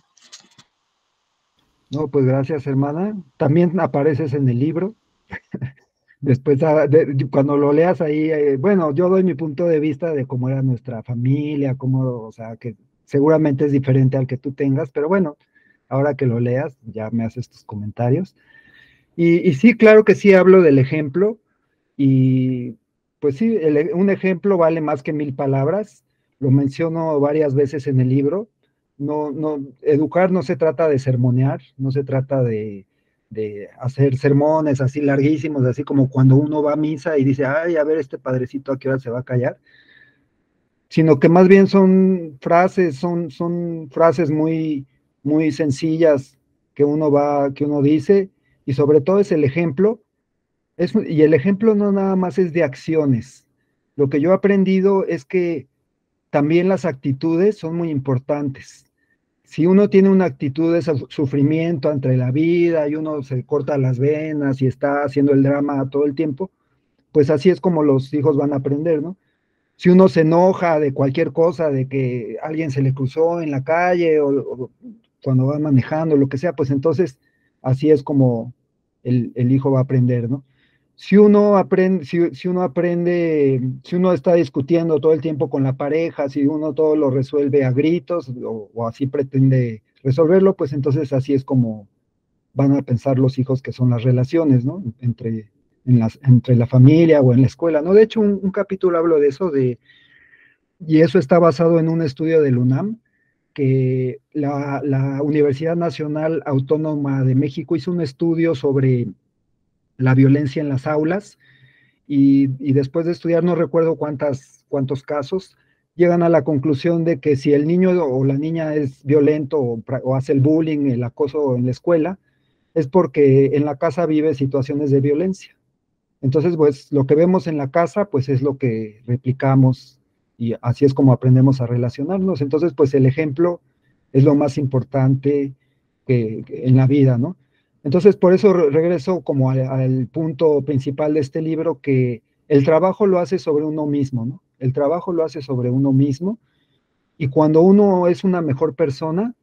No, pues gracias, hermana. También apareces en el libro. Después, ah, de- cuando lo leas ahí, eh, bueno, yo doy mi punto de vista de cómo era nuestra familia, cómo, o sea, que seguramente es diferente al que tú tengas, pero bueno, ahora que lo leas, ya me haces tus comentarios. Y, y sí, claro que sí hablo del ejemplo, y pues sí, el- un ejemplo vale más que mil palabras, lo menciono varias veces en el libro. No, no, educar no se trata de sermonear, no se trata de, de hacer sermones así larguísimos, así como cuando uno va a misa y dice, ay, a ver este padrecito a qué hora se va a callar, sino que más bien son frases, son, son frases muy, muy sencillas que uno va, que uno dice, y sobre todo es el ejemplo. Es, y el ejemplo no nada más es de acciones. Lo que yo he aprendido es que también las actitudes son muy importantes. Si uno tiene una actitud de sufrimiento ante la vida y uno se corta las venas y está haciendo el drama todo el tiempo, pues así es como los hijos van a aprender, ¿no? Si uno se enoja de cualquier cosa, de que alguien se le cruzó en la calle o, o cuando va manejando, lo que sea, pues entonces así es como el, el hijo va a aprender, ¿no? Si uno aprende, si, si, uno aprende, si uno está discutiendo todo el tiempo con la pareja, si uno todo lo resuelve a gritos o, o así pretende resolverlo, pues entonces así es como van a pensar los hijos que son las relaciones, ¿no? Entre, en las, entre la familia o en la escuela, ¿no? De hecho, un, un capítulo hablo de eso, de, y eso está basado en un estudio del UNAM, que la, la Universidad Nacional Autónoma de México hizo un estudio sobre la violencia en las aulas, y, y después de estudiar, no recuerdo cuántas, cuántos casos, llegan a la conclusión de que si el niño o la niña es violento o, o hace el bullying, el acoso en la escuela, es porque en la casa vive situaciones de violencia. Entonces, pues lo que vemos en la casa, pues es lo que replicamos y así es como aprendemos a relacionarnos. Entonces, pues el ejemplo es lo más importante que, que en la vida, ¿no? Entonces, por eso regreso como al, al punto principal de este libro, que el trabajo lo hace sobre uno mismo, ¿no? El trabajo lo hace sobre uno mismo, y cuando uno es una mejor persona,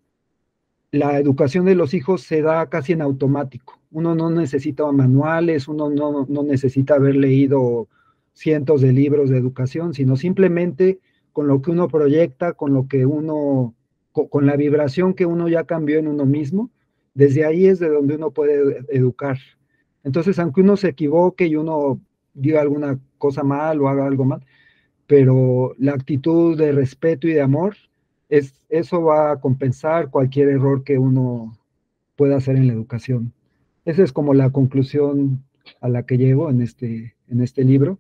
la educación de los hijos se da casi en automático. Uno no necesita manuales, uno no, no necesita haber leído cientos de libros de educación, sino simplemente con lo que uno proyecta, con lo que uno, con, con la vibración que uno ya cambió en uno mismo, desde ahí es de donde uno puede educar. Entonces, aunque uno se equivoque y uno diga alguna cosa mal o haga algo mal, pero la actitud de respeto y de amor, es, eso va a compensar cualquier error que uno pueda hacer en la educación. Esa es como la conclusión a la que llego en este, en este libro.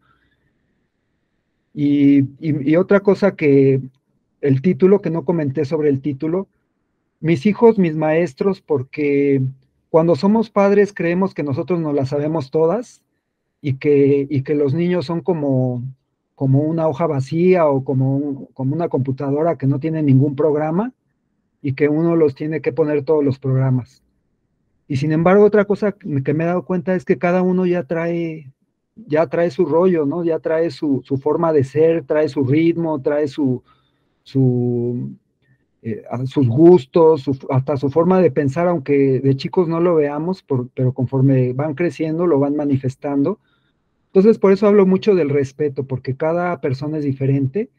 Y, y, y otra cosa que el título, que no comenté sobre el título, mis hijos, mis maestros, porque cuando somos padres creemos que nosotros nos las sabemos todas, y que, y que los niños son como, como una hoja vacía o como, un, como una computadora que no tiene ningún programa y que uno los tiene que poner todos los programas. Y sin embargo, otra cosa que me he dado cuenta es que cada uno ya trae, ya trae su rollo, ¿no? Ya trae su, su forma de ser, trae su ritmo, trae su, su, eh, sus gustos, su, hasta su forma de pensar, aunque de chicos no lo veamos, por, pero conforme van creciendo lo van manifestando. Entonces, por eso hablo mucho del respeto, porque cada persona es diferente,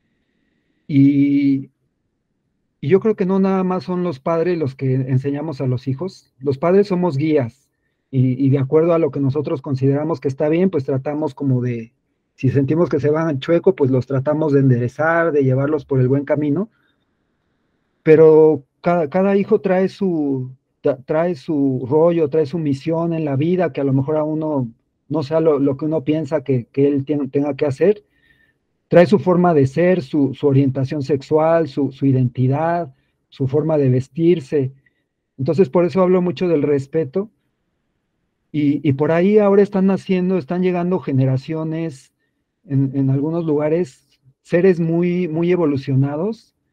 y, y yo creo que no nada más son los padres los que enseñamos a los hijos. Los padres somos guías, y, y de acuerdo a lo que nosotros consideramos que está bien, pues tratamos como de, si sentimos que se van chueco, pues los tratamos de enderezar, de llevarlos por el buen camino, pero cada, cada hijo trae su, trae su rollo, trae su misión en la vida, que a lo mejor a uno no sea lo, lo que uno piensa que, que él tiene, tenga que hacer. Trae su forma de ser, su, su orientación sexual, su, su identidad, su forma de vestirse. Entonces, por eso hablo mucho del respeto. Y, y por ahí ahora están naciendo, están llegando generaciones en, en algunos lugares, seres muy, muy evolucionados,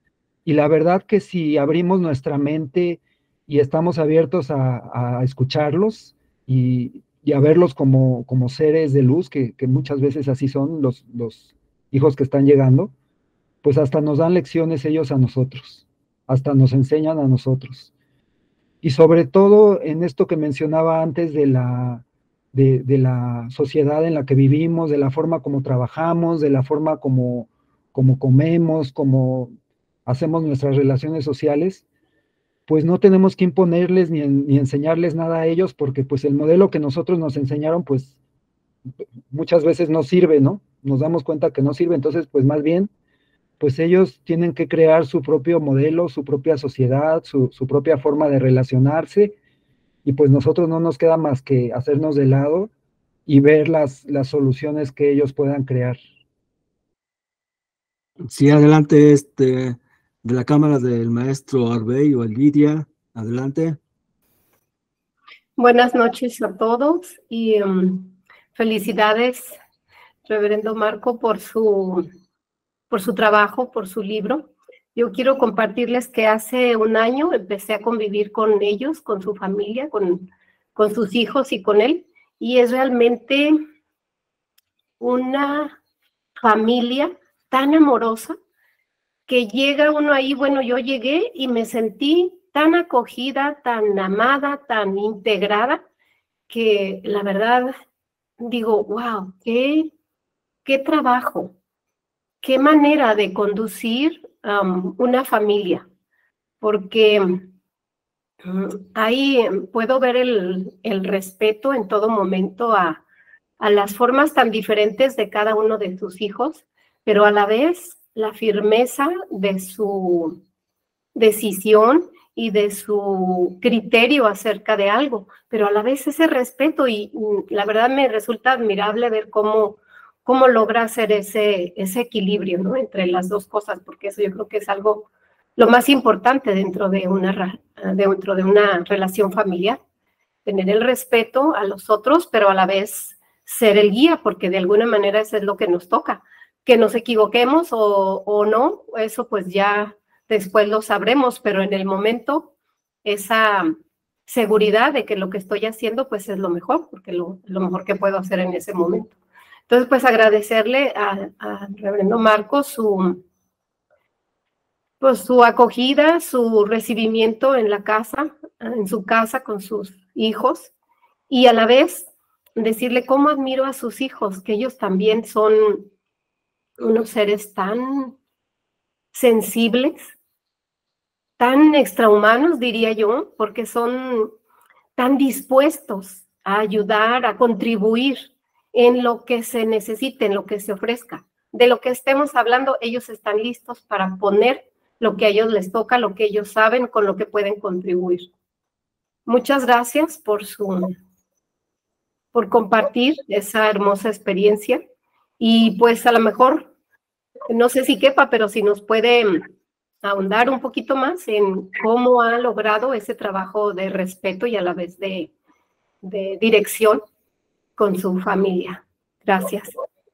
Y la verdad que si abrimos nuestra mente y estamos abiertos a, a escucharlos y, y a verlos como, como seres de luz, que, que muchas veces así son los, los hijos que están llegando, pues hasta nos dan lecciones ellos a nosotros, hasta nos enseñan a nosotros. Y sobre todo en esto que mencionaba antes de la, de, de la sociedad en la que vivimos, de la forma como trabajamos, de la forma como, como comemos, como hacemos nuestras relaciones sociales, pues no tenemos que imponerles ni, ni enseñarles nada a ellos, porque pues el modelo que nosotros nos enseñaron, pues muchas veces no sirve, ¿no? Nos damos cuenta que no sirve, entonces pues más bien, pues ellos tienen que crear su propio modelo, su propia sociedad, su, su propia forma de relacionarse, y pues nosotros no nos queda más que hacernos de lado y ver las, las soluciones que ellos puedan crear.
Sí, adelante, este, de la cámara del maestro Arbey o Lidia, adelante.
Buenas noches a todos y um, felicidades, reverendo Marco, por su, por su trabajo, por su libro. Yo quiero compartirles que hace un año empecé a convivir con ellos, con su familia, con, con sus hijos y con él, y es realmente una familia tan amorosa que llega uno ahí, bueno, yo llegué y me sentí tan acogida, tan amada, tan integrada, que la verdad digo, wow, qué, qué trabajo, qué manera de conducir um, una familia, porque um, ahí puedo ver el, el respeto en todo momento a, a las formas tan diferentes de cada uno de sus hijos, pero a la vez la firmeza de su decisión y de su criterio acerca de algo, pero a la vez ese respeto, y la verdad me resulta admirable ver cómo, cómo logra hacer ese, ese equilibrio, ¿no?, entre las dos cosas, porque eso yo creo que es algo lo más importante dentro de una, dentro de una relación familiar, tener el respeto a los otros, pero a la vez ser el guía, porque de alguna manera eso es lo que nos toca, que nos equivoquemos o, o no, eso pues ya después lo sabremos, pero en el momento esa seguridad de que lo que estoy haciendo pues es lo mejor, porque lo, lo mejor que puedo hacer en ese momento. Entonces pues agradecerle a, a reverendo Marcos su, pues, su acogida, su recibimiento en la casa, en su casa con sus hijos, y a la vez decirle cómo admiro a sus hijos, que ellos también son unos seres tan sensibles, tan extrahumanos, diría yo, porque son tan dispuestos a ayudar, a contribuir en lo que se necesite, en lo que se ofrezca. De lo que estemos hablando, ellos están listos para poner lo que a ellos les toca, lo que ellos saben, con lo que pueden contribuir. Muchas gracias por su, por compartir esa hermosa experiencia, y pues a lo mejor, no sé si quepa, pero si nos puede ahondar un poquito más en cómo ha logrado ese trabajo de respeto y a la vez de, de dirección con su familia. Gracias.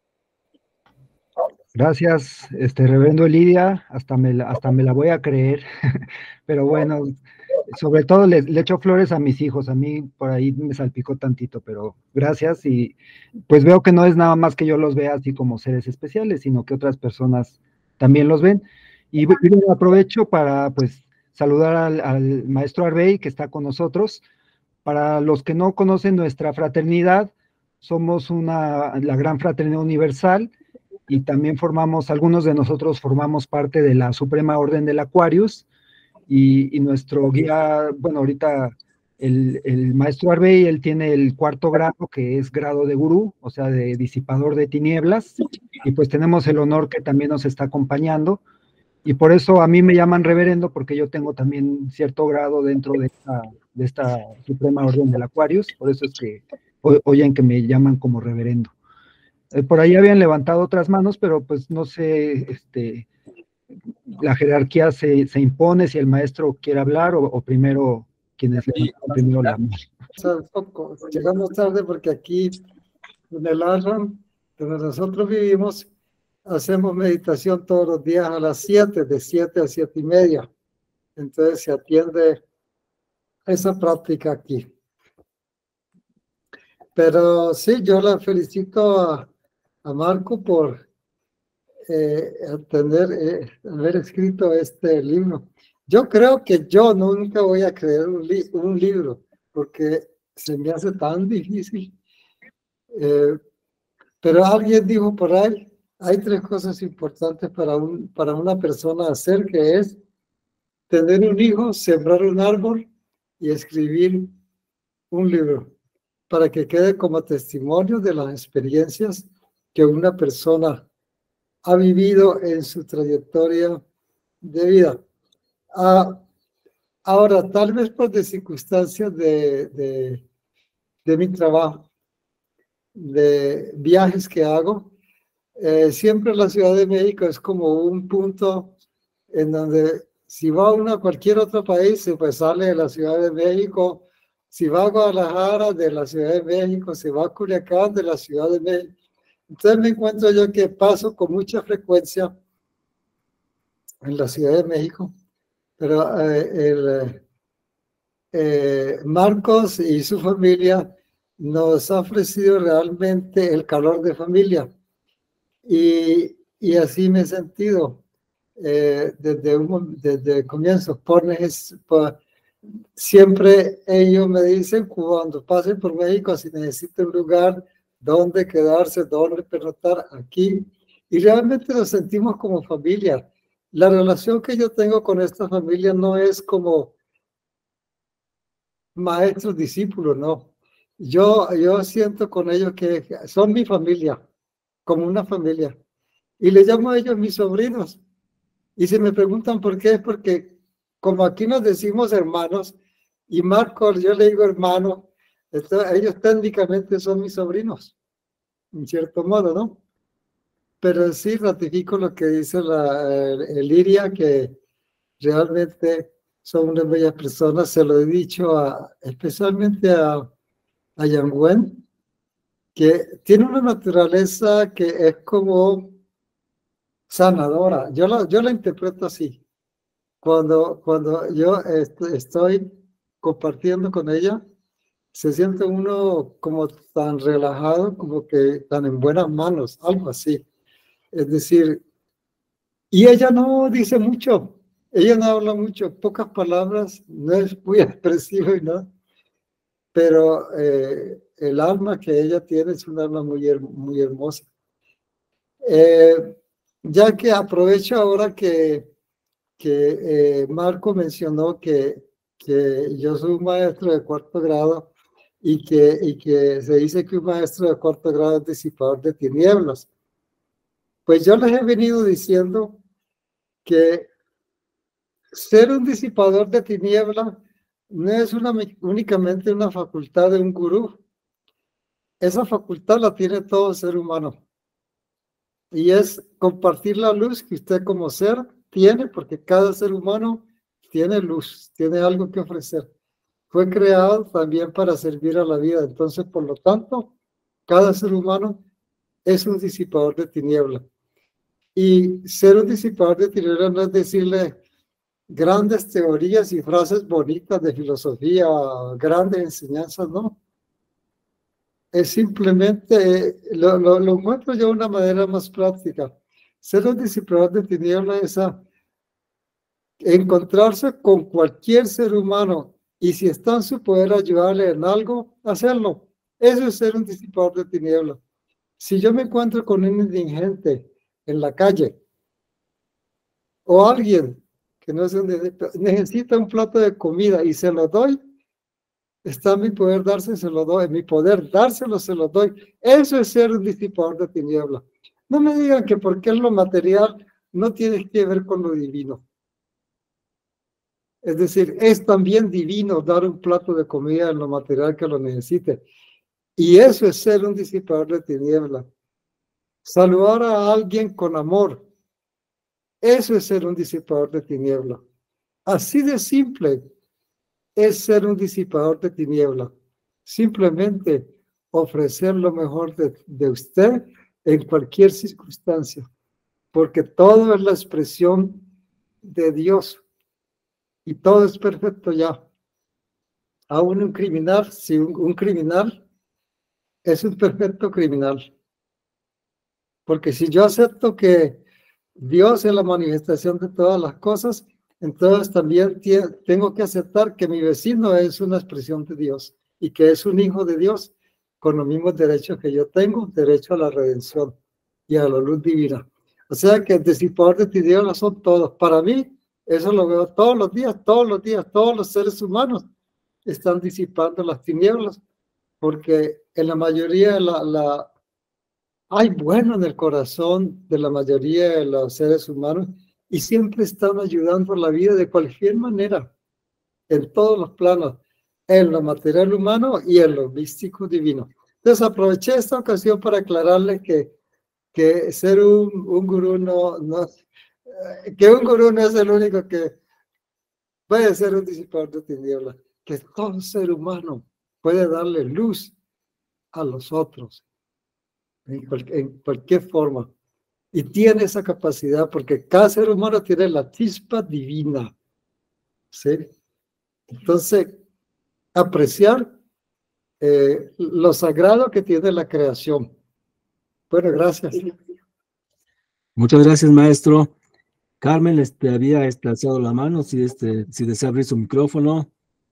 Gracias, este reverendo Lidia, hasta me la, hasta me la voy a creer, pero bueno, sobre todo le, le echo flores a mis hijos, a mí por ahí me salpicó tantito, pero gracias, y pues veo que no es nada más que yo los vea así como seres especiales, sino que otras personas también los ven, y, y aprovecho para pues saludar al, al maestro Arbey que está con nosotros. Para los que no conocen nuestra fraternidad, somos una, la Gran Fraternidad Universal, y también formamos, algunos de nosotros formamos parte de la Suprema Orden del Aquarius, y, y nuestro guía, bueno, ahorita el, el maestro Arbey, él tiene el cuarto grado, que es grado de gurú, o sea, de disipador de tinieblas, y pues tenemos el honor que también nos está acompañando, y por eso a mí me llaman reverendo, porque yo tengo también cierto grado dentro de esta, de esta Suprema Orden del Aquarius, por eso es que oyen que me llaman como reverendo. Eh, por ahí habían levantado otras manos, pero pues no sé, este, la jerarquía se, se impone si el maestro quiere hablar o, o primero quienes levantaron primero la mano.
Llegamos tarde porque aquí en el Ashram, donde nosotros vivimos, hacemos meditación todos los días a las siete, de siete a siete y media. Entonces se atiende esa práctica aquí. Pero sí, yo la felicito a, a Marco por eh, tener, eh, haber escrito este libro. Yo creo que yo nunca voy a crear un, li un libro porque se me hace tan difícil. Eh, pero alguien dijo por ahí, hay tres cosas importantes para, un, para una persona hacer, que es tener un hijo, sembrar un árbol y escribir un libro, para que quede como testimonio de las experiencias que una persona ha vivido en su trayectoria de vida. Ah, ahora, tal vez por de circunstancias de, de, de mi trabajo, de viajes que hago, eh, siempre la Ciudad de México es como un punto en donde si va uno a cualquier otro país, pues sale de la Ciudad de México. Si va a Guadalajara, de la Ciudad de México. Si va a Culiacán, de la Ciudad de México. Entonces me encuentro yo que paso con mucha frecuencia en la Ciudad de México, pero eh, el, eh, Marcos y su familia nos ha ofrecido realmente el calor de familia, y, y así me he sentido eh, desde, un, desde el comienzo. Por, por, siempre ellos me dicen, cuando pasen por México, si necesitan un lugar donde quedarse, donde pernotar, aquí, y realmente nos sentimos como familia. La relación que yo tengo con esta familia no es como maestros, discípulos, no. Yo, yo siento con ellos que son mi familia, como una familia. Y les llamo a ellos mis sobrinos. Y si me preguntan por qué, es porque como aquí nos decimos hermanos, y Marcos, yo le digo hermano, entonces ellos técnicamente son mis sobrinos, en cierto modo, ¿no? Pero sí ratifico lo que dice la el Liria, que realmente son unas bellas personas. Se lo he dicho a, especialmente a, a Yang Wen, que tiene una naturaleza que es como sanadora. Yo la, yo la interpreto así. Cuando, cuando yo est estoy compartiendo con ella, se siente uno como tan relajado, como que tan en buenas manos, algo así. Es decir, y ella no dice mucho, ella no habla mucho, pocas palabras, no es muy expresiva y nada, pero eh, el alma que ella tiene es un alma muy, her muy hermosa. Eh, ya que aprovecho ahora que, que eh, Marco mencionó que, que yo soy un maestro de cuarto grado, y que, y que se dice que un maestro de cuarto grado es disipador de tinieblas. Pues yo les he venido diciendo que ser un disipador de tinieblas no es una, únicamente una facultad de un gurú. Esa facultad la tiene todo ser humano. Y es compartir la luz que usted como ser tiene, porque cada ser humano tiene luz, tiene algo que ofrecer. Fue creado también para servir a la vida. Entonces, por lo tanto, cada ser humano es un disipador de tinieblas. Y ser un disipador de tinieblas no es decirle grandes teorías y frases bonitas de filosofía, grandes enseñanzas, no. Es simplemente, lo, lo, lo encuentro yo de una manera más práctica. Ser un disipador de tinieblas es a encontrarse con cualquier ser humano, y si está en su poder ayudarle en algo, hacerlo. Eso es ser un disipador de tinieblas. Si yo me encuentro con un indigente en la calle, o alguien que no es un, necesita un plato de comida y se lo doy, está en mi poder darse, se lo doy, en mi poder dárselo, se lo doy. Eso es ser un disipador de tinieblas. No me digan que porque es lo material no tiene que ver con lo divino. Es decir, es también divino dar un plato de comida en lo material que lo necesite. Y eso es ser un disipador de tinieblas. Saludar a alguien con amor. Eso es ser un disipador de tinieblas. Así de simple es ser un disipador de tinieblas. Simplemente ofrecer lo mejor de, de usted en cualquier circunstancia. porque todo es la expresión de Dios y todo es perfecto ya. Aún un criminal, si un, un criminal es un perfecto criminal, porque si yo acepto que Dios es la manifestación de todas las cosas, entonces también tengo que aceptar que mi vecino es una expresión de Dios y que es un hijo de Dios con los mismos derechos que yo tengo, derecho a la redención y a la luz divina. O sea que el disipador de tinieblas son todos. Para mí, eso lo veo todos los días, todos los días, todos los seres humanos están disipando las tinieblas, porque en la mayoría la, la, hay bueno en el corazón de la mayoría de los seres humanos y siempre están ayudando a la vida de cualquier manera, en todos los planos, en lo material humano y en lo místico divino. Entonces aproveché esta ocasión para aclararles que, que ser un, un gurú no, no, que un gurú no es el único que puede ser un disipador de tinieblas, que todo ser humano puede darle luz a los otros, en, cual, en cualquier forma. Y tiene esa capacidad, porque cada ser humano tiene la chispa divina. ¿Sí? Entonces, apreciar eh, lo sagrado que tiene la creación. Bueno, gracias.
Muchas gracias, maestro. Carmen, este, había este, alzado la mano, si, este, si desea abrir su micrófono.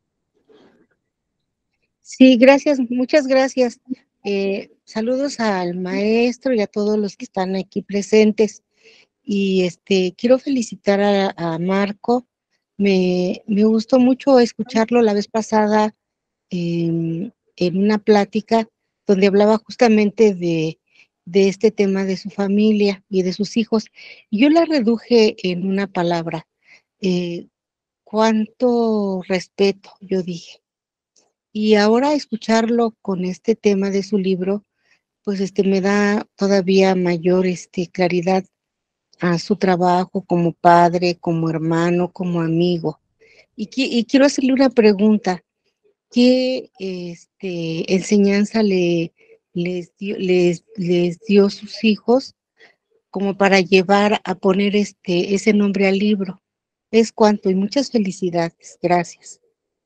Sí, gracias, muchas gracias. Eh, saludos al maestro y a todos los que están aquí presentes. Y este quiero felicitar a, a Marco. Me, me gustó mucho escucharlo la vez pasada eh, en una plática donde hablaba justamente de, de este tema de su familia y de sus hijos. Yo la reduje en una palabra. Eh, cuánto respeto, yo dije. Y ahora escucharlo con este tema de su libro, pues este me da todavía mayor este, claridad a su trabajo como padre, como hermano, como amigo. Y, y quiero hacerle una pregunta. ¿Qué este, enseñanza le, les, dio, les, les dio sus hijos como para llevar a poner este, ese nombre al libro? Es cuanto y muchas felicidades. Gracias.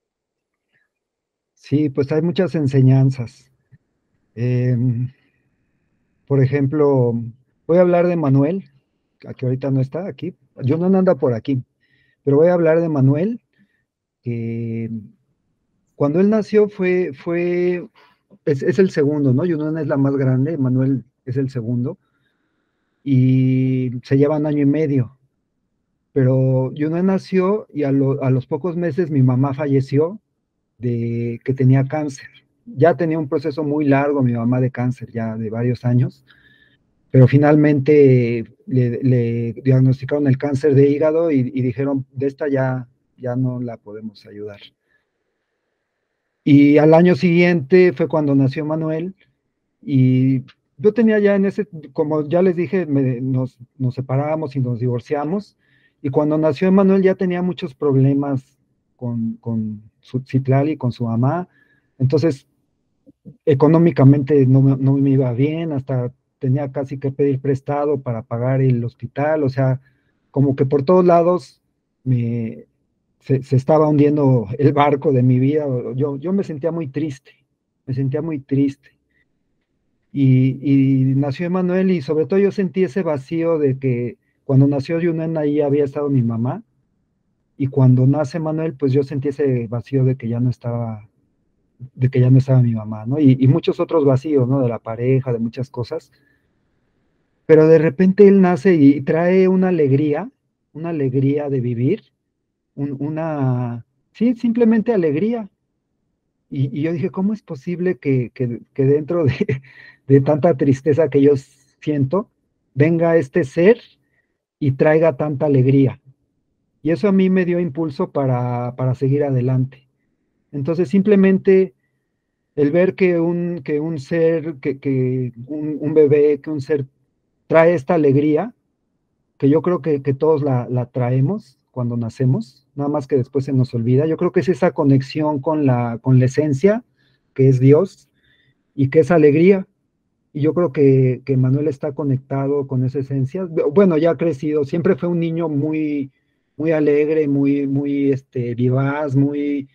Sí, pues hay muchas enseñanzas. Eh, por ejemplo, voy a hablar de Manuel, que ahorita no está aquí. Yo no anda por aquí, pero voy a hablar de Manuel, que cuando él nació fue, fue es, es el segundo, ¿no? Yunana es la más grande, Manuel es el segundo, y se llevan año y medio. Pero Yunana nació y a, lo, a los pocos meses mi mamá falleció de que tenía cáncer. Ya tenía un proceso muy largo mi mamá de cáncer, ya de varios años, pero finalmente le, le diagnosticaron el cáncer de hígado y, y dijeron, de esta ya, ya no la podemos ayudar. Y al año siguiente fue cuando nació Manuel, y yo tenía ya en ese, como ya les dije, me, nos, nos separábamos y nos divorciamos, y cuando nació Manuel ya tenía muchos problemas con, con su Citlali, con su mamá. Entonces económicamente no, no me iba bien, hasta tenía casi que pedir prestado para pagar el hospital, o sea, como que por todos lados me, se, se estaba hundiendo el barco de mi vida. Yo, yo me sentía muy triste, me sentía muy triste. Y, y nació Emanuel, y sobre todo yo sentí ese vacío de que cuando nació Yunen ahí había estado mi mamá, y cuando nace Manuel, pues yo sentí ese vacío de que ya no estaba, de que ya no estaba mi mamá, ¿no? Y, y muchos otros vacíos, ¿no? De la pareja, de muchas cosas. Pero de repente él nace y trae una alegría, una alegría de vivir, un, una, sí, simplemente alegría. Y, y yo dije, ¿cómo es posible que, que, que dentro de, de tanta tristeza que yo siento, venga este ser y traiga tanta alegría? Y eso a mí me dio impulso para, para seguir adelante. Entonces simplemente el ver que un, que un ser, que, que un, un bebé, que un ser trae esta alegría, que yo creo que, que todos la, la traemos cuando nacemos, nada más que después se nos olvida. Yo creo que es esa conexión con la, con la esencia, que es Dios, y que es alegría. y yo creo que, que Manuel está conectado con esa esencia. Bueno, ya ha crecido, siempre fue un niño muy, muy alegre, muy, muy este, vivaz, muy,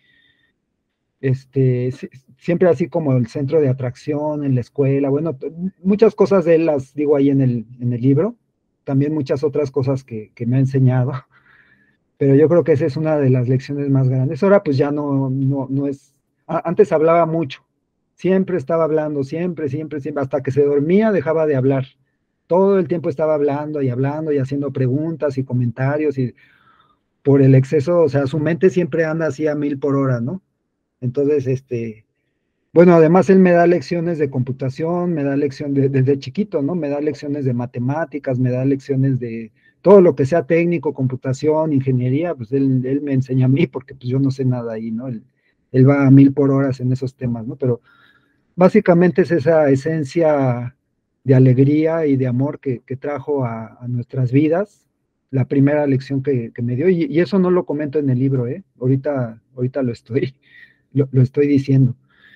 este, siempre así como el centro de atracción en la escuela. Bueno, muchas cosas de él las digo ahí en el, en el libro, también muchas otras cosas que, que me ha enseñado, pero yo creo que esa es una de las lecciones más grandes. Ahora pues ya no, no, no es, antes hablaba mucho, siempre estaba hablando, siempre, siempre, siempre, hasta que se dormía dejaba de hablar. Todo el tiempo estaba hablando y hablando y haciendo preguntas y comentarios y por el exceso, o sea, su mente siempre anda así a mil por hora, ¿no? Entonces, este, bueno, además él me da lecciones de computación, me da lecciones desde chiquito, ¿no? Me da lecciones de matemáticas, me da lecciones de todo lo que sea técnico, computación, ingeniería, pues él, él me enseña a mí porque pues yo no sé nada ahí, ¿no? Él, él va a mil por horas en esos temas, ¿no? Pero básicamente es esa esencia de alegría y de amor que, que trajo a, a, nuestras vidas, la primera lección que, que me dio, y, y, eso no lo comento en el libro, ¿eh? Ahorita, ahorita lo estoy, lo, lo estoy diciendo.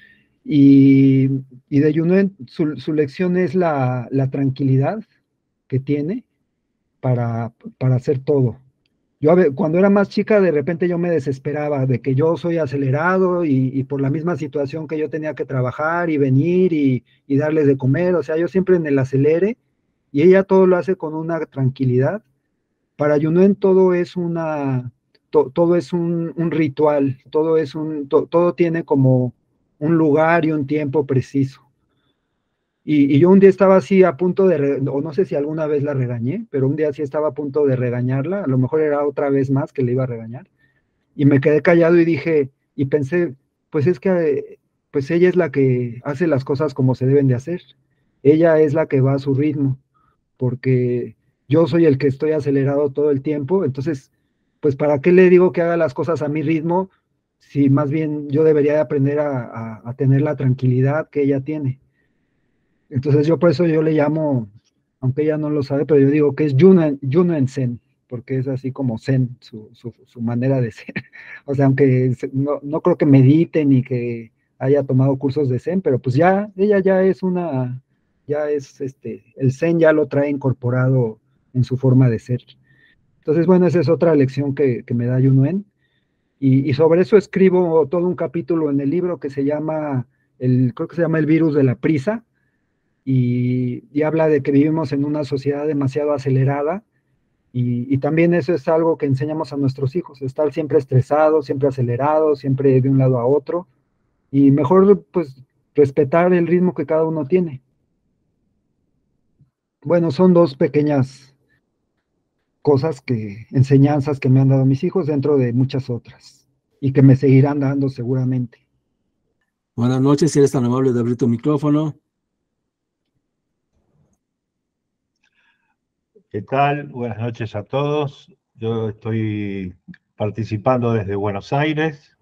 Y, y de Yunuen, su, su lección es la, la tranquilidad que tiene para, para hacer todo. Yo a ver, cuando era más chica, de repente yo me desesperaba de que yo soy acelerado y, y por la misma situación que yo tenía que trabajar y venir y, y darles de comer, o sea, yo siempre en el acelere y ella todo lo hace con una tranquilidad. Para Yunuen todo es una, to, todo es un, un ritual, todo es un, to, todo tiene como un lugar y un tiempo preciso. Y, y yo un día estaba así a punto de, re, o no sé si alguna vez la regañé, pero un día sí estaba a punto de regañarla, a lo mejor era otra vez más que le iba a regañar, y me quedé callado y dije, y pensé, pues es que, pues ella es la que hace las cosas como se deben de hacer, ella es la que va a su ritmo, porque yo soy el que estoy acelerado todo el tiempo, entonces, pues ¿para qué le digo que haga las cosas a mi ritmo, si más bien yo debería de aprender a, a, a tener la tranquilidad que ella tiene? Entonces yo por eso yo le llamo, aunque ella no lo sabe, pero yo digo que es Yunuen, Yunuen Zen, porque es así como Zen, su, su, su manera de ser. O sea, aunque no, no creo que medite ni que haya tomado cursos de Zen, pero pues ya, ella ya es una, ya es este, el Zen ya lo trae incorporado en su forma de ser. Entonces, bueno, esa es otra lección que, que me da Yunuen. Y, y sobre eso escribo todo un capítulo en el libro que se llama, el, creo que se llama El virus de la prisa, y, y habla de que vivimos en una sociedad demasiado acelerada, y, y también eso es algo que enseñamos a nuestros hijos, estar siempre estresados, siempre acelerados, siempre de un lado a otro, y mejor pues respetar el ritmo que cada uno tiene. Bueno, son dos pequeñas cosas que, enseñanzas que me han dado mis hijos dentro de muchas otras, y que me seguirán dando seguramente.
Buenas noches, si eres tan amable de abrir tu micrófono.
¿Qué tal? Buenas noches a todos. Yo estoy participando desde Buenos Aires.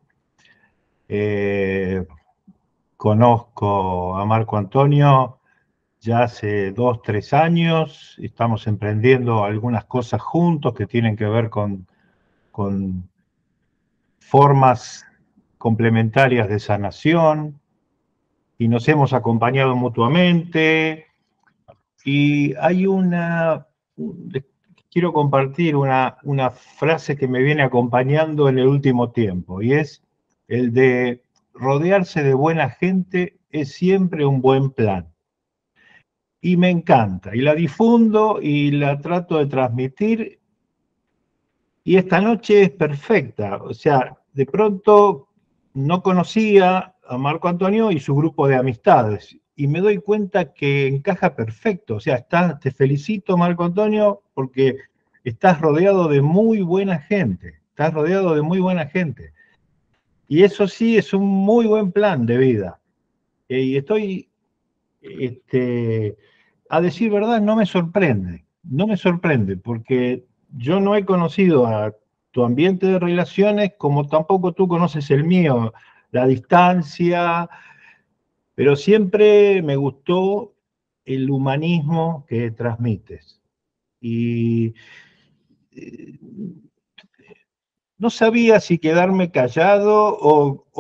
Eh, conozco a Marco Antonio ya hace dos, tres años. Estamos emprendiendo algunas cosas juntos que tienen que ver con, con formas complementarias de sanación, y nos hemos acompañado mutuamente. Y hay una... quiero compartir una, una frase que me viene acompañando en el último tiempo, y es el de rodearse de buena gente es siempre un buen plan. Y me encanta, y la difundo y la trato de transmitir, y esta noche es perfecta. O sea, de pronto no conocía a Marco Antonio y su grupo de amistades, y me doy cuenta que encaja perfecto. O sea, está, te felicito, Marco Antonio, porque estás rodeado de muy buena gente, estás rodeado de muy buena gente. Y eso sí es un muy buen plan de vida. Y estoy, este, a decir verdad, no me sorprende, no me sorprende, porque yo no he conocido a tu ambiente de relaciones como tampoco tú conoces el mío, la distancia, pero siempre me gustó el humanismo que transmites. Y eh, no sabía si quedarme callado o, o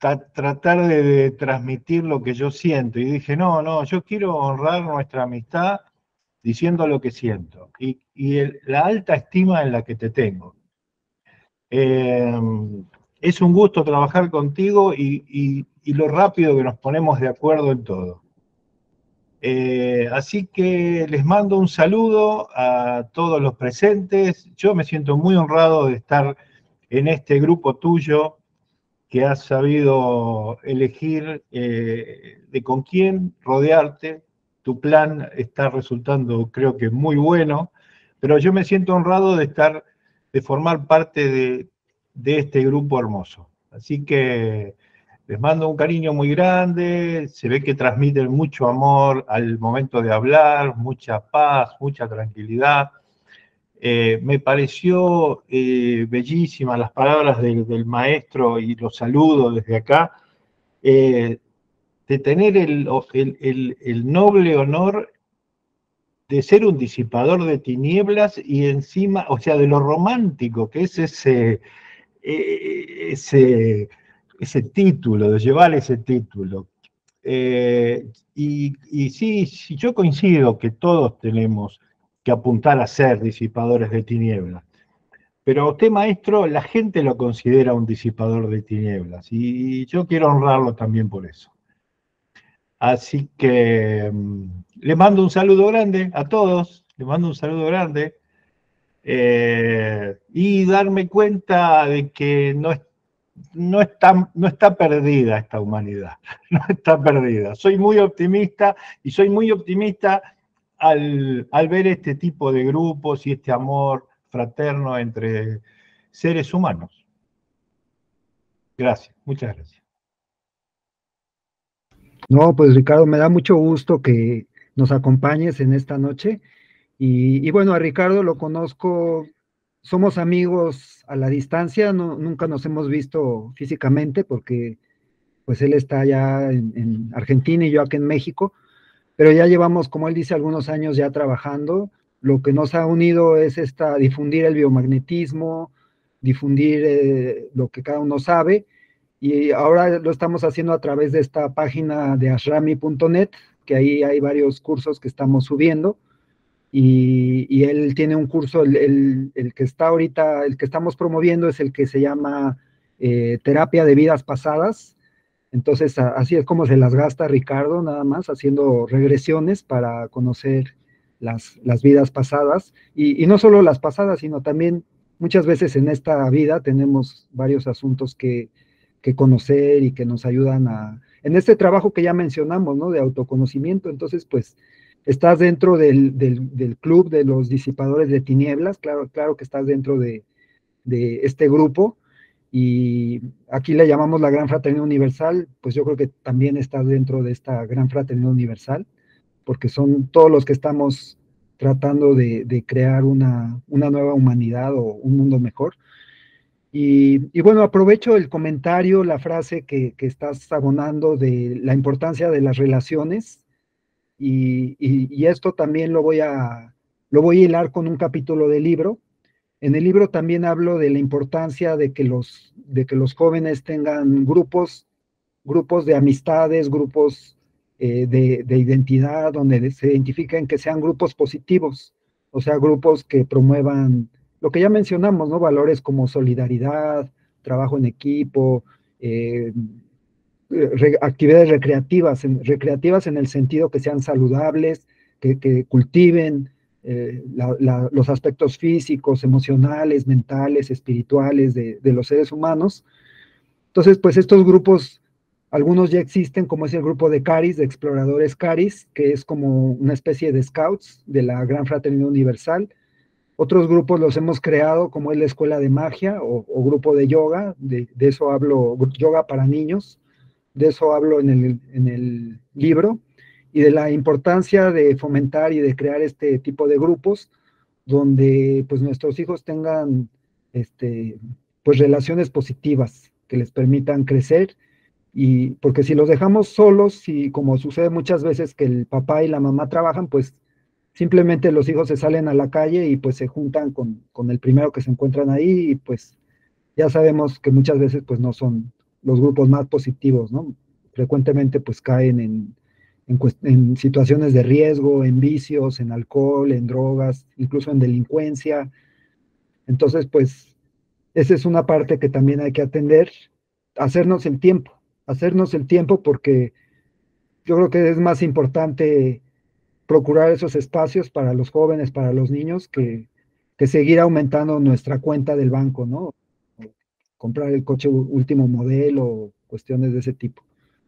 tratar de, de transmitir lo que yo siento. Y dije, no, no, yo quiero honrar nuestra amistad diciendo lo que siento. Y, y el, la alta estima en la que te tengo. Eh, es un gusto trabajar contigo y, y, y lo rápido que nos ponemos de acuerdo en todo. Eh, así que les mando un saludo a todos los presentes. Yo me siento muy honrado de estar en este grupo tuyo, que has sabido elegir eh, de con quién rodearte. Tu plan está resultando, creo que muy bueno, pero yo me siento honrado de estar, de formar parte de, de este grupo hermoso. Así que les mando un cariño muy grande, se ve que transmiten mucho amor al momento de hablar, mucha paz, mucha tranquilidad. Eh, me pareció eh, bellísimas las palabras del, del maestro y los saludo desde acá, eh, de tener el, el, el, el noble honor de ser un disipador de tinieblas y encima, o sea, de lo romántico que es ese, eh, ese, ese título, de llevar ese título. Eh, y, y sí, sí, yo coincido que todos tenemos que apuntar a ser disipadores de tinieblas. Pero usted, maestro, la gente lo considera un disipador de tinieblas y yo quiero honrarlo también por eso. Así que um, le mando un saludo grande a todos, le mando un saludo grande eh, y darme cuenta de que no, no, está, no está perdida esta humanidad, no está perdida. Soy muy optimista y soy muy optimista Al, al ver este tipo de grupos y este amor fraterno entre seres humanos. Gracias, muchas gracias.
No, pues Ricardo, me da mucho gusto que nos acompañes en esta noche. Y, y bueno, a Ricardo lo conozco, somos amigos a la distancia, no, nunca nos hemos visto físicamente porque pues él está allá en, en Argentina y yo aquí en México. Pero ya llevamos, como él dice, algunos años ya trabajando. Lo que nos ha unido es esta, difundir el biomagnetismo, difundir eh, lo que cada uno sabe, y ahora lo estamos haciendo a través de esta página de ashrami punto net, que ahí hay varios cursos que estamos subiendo, y, y él tiene un curso, el, el, el que está ahorita, el que estamos promoviendo es el que se llama eh, Terapia de Vidas Pasadas. Entonces, así es como se las gasta Ricardo, nada más, haciendo regresiones para conocer las, las vidas pasadas. Y, y no solo las pasadas, sino también muchas veces en esta vida tenemos varios asuntos que, que conocer y que nos ayudan a... En este trabajo que ya mencionamos, ¿no? De autoconocimiento, entonces, pues, estás dentro del, del, del club de los disipadores de tinieblas, claro, claro que estás dentro de, de este grupo. Y aquí le llamamos la Gran Fraternidad Universal, pues yo creo que también está dentro de esta Gran Fraternidad Universal, porque son todos los que estamos tratando de, de crear una, una nueva humanidad o un mundo mejor. Y, y bueno, aprovecho el comentario, la frase que, que estás abonando de la importancia de las relaciones, y, y, y esto también lo voy, a, lo voy a hilar con un capítulo del libro. En el libro también hablo de la importancia de que los, de que los jóvenes tengan grupos, grupos de amistades, grupos eh, de, de identidad, donde se identifiquen que sean grupos positivos, o sea, grupos que promuevan lo que ya mencionamos, ¿no? Valores como solidaridad, trabajo en equipo, eh, re, actividades recreativas, en, recreativas en el sentido que sean saludables, que, que cultiven Eh, la, la, los aspectos físicos, emocionales, mentales, espirituales de, de los seres humanos. Entonces, pues estos grupos, algunos ya existen, como es el grupo de CARIS, de exploradores CARIS, que es como una especie de scouts de la Gran Fraternidad Universal. Otros grupos los hemos creado, como es la Escuela de Magia o, o grupo de yoga, de, de eso hablo, yoga para niños, de eso hablo en el, en el libro, y de la importancia de fomentar y de crear este tipo de grupos donde pues nuestros hijos tengan este, pues relaciones positivas que les permitan crecer, y porque si los dejamos solos, y como sucede muchas veces que el papá y la mamá trabajan, pues simplemente los hijos se salen a la calle y pues se juntan con, con el primero que se encuentran ahí, y pues ya sabemos que muchas veces pues no son, los grupos más positivos, ¿no? Frecuentemente pues caen en, en, en situaciones de riesgo, en vicios, en alcohol, en drogas, incluso en delincuencia. Entonces pues esa es una parte que también hay que atender, hacernos el tiempo, hacernos el tiempo porque yo creo que es más importante procurar esos espacios para los jóvenes, para los niños, que, que seguir aumentando nuestra cuenta del banco, ¿no? Comprar el coche último modelo, cuestiones de ese tipo.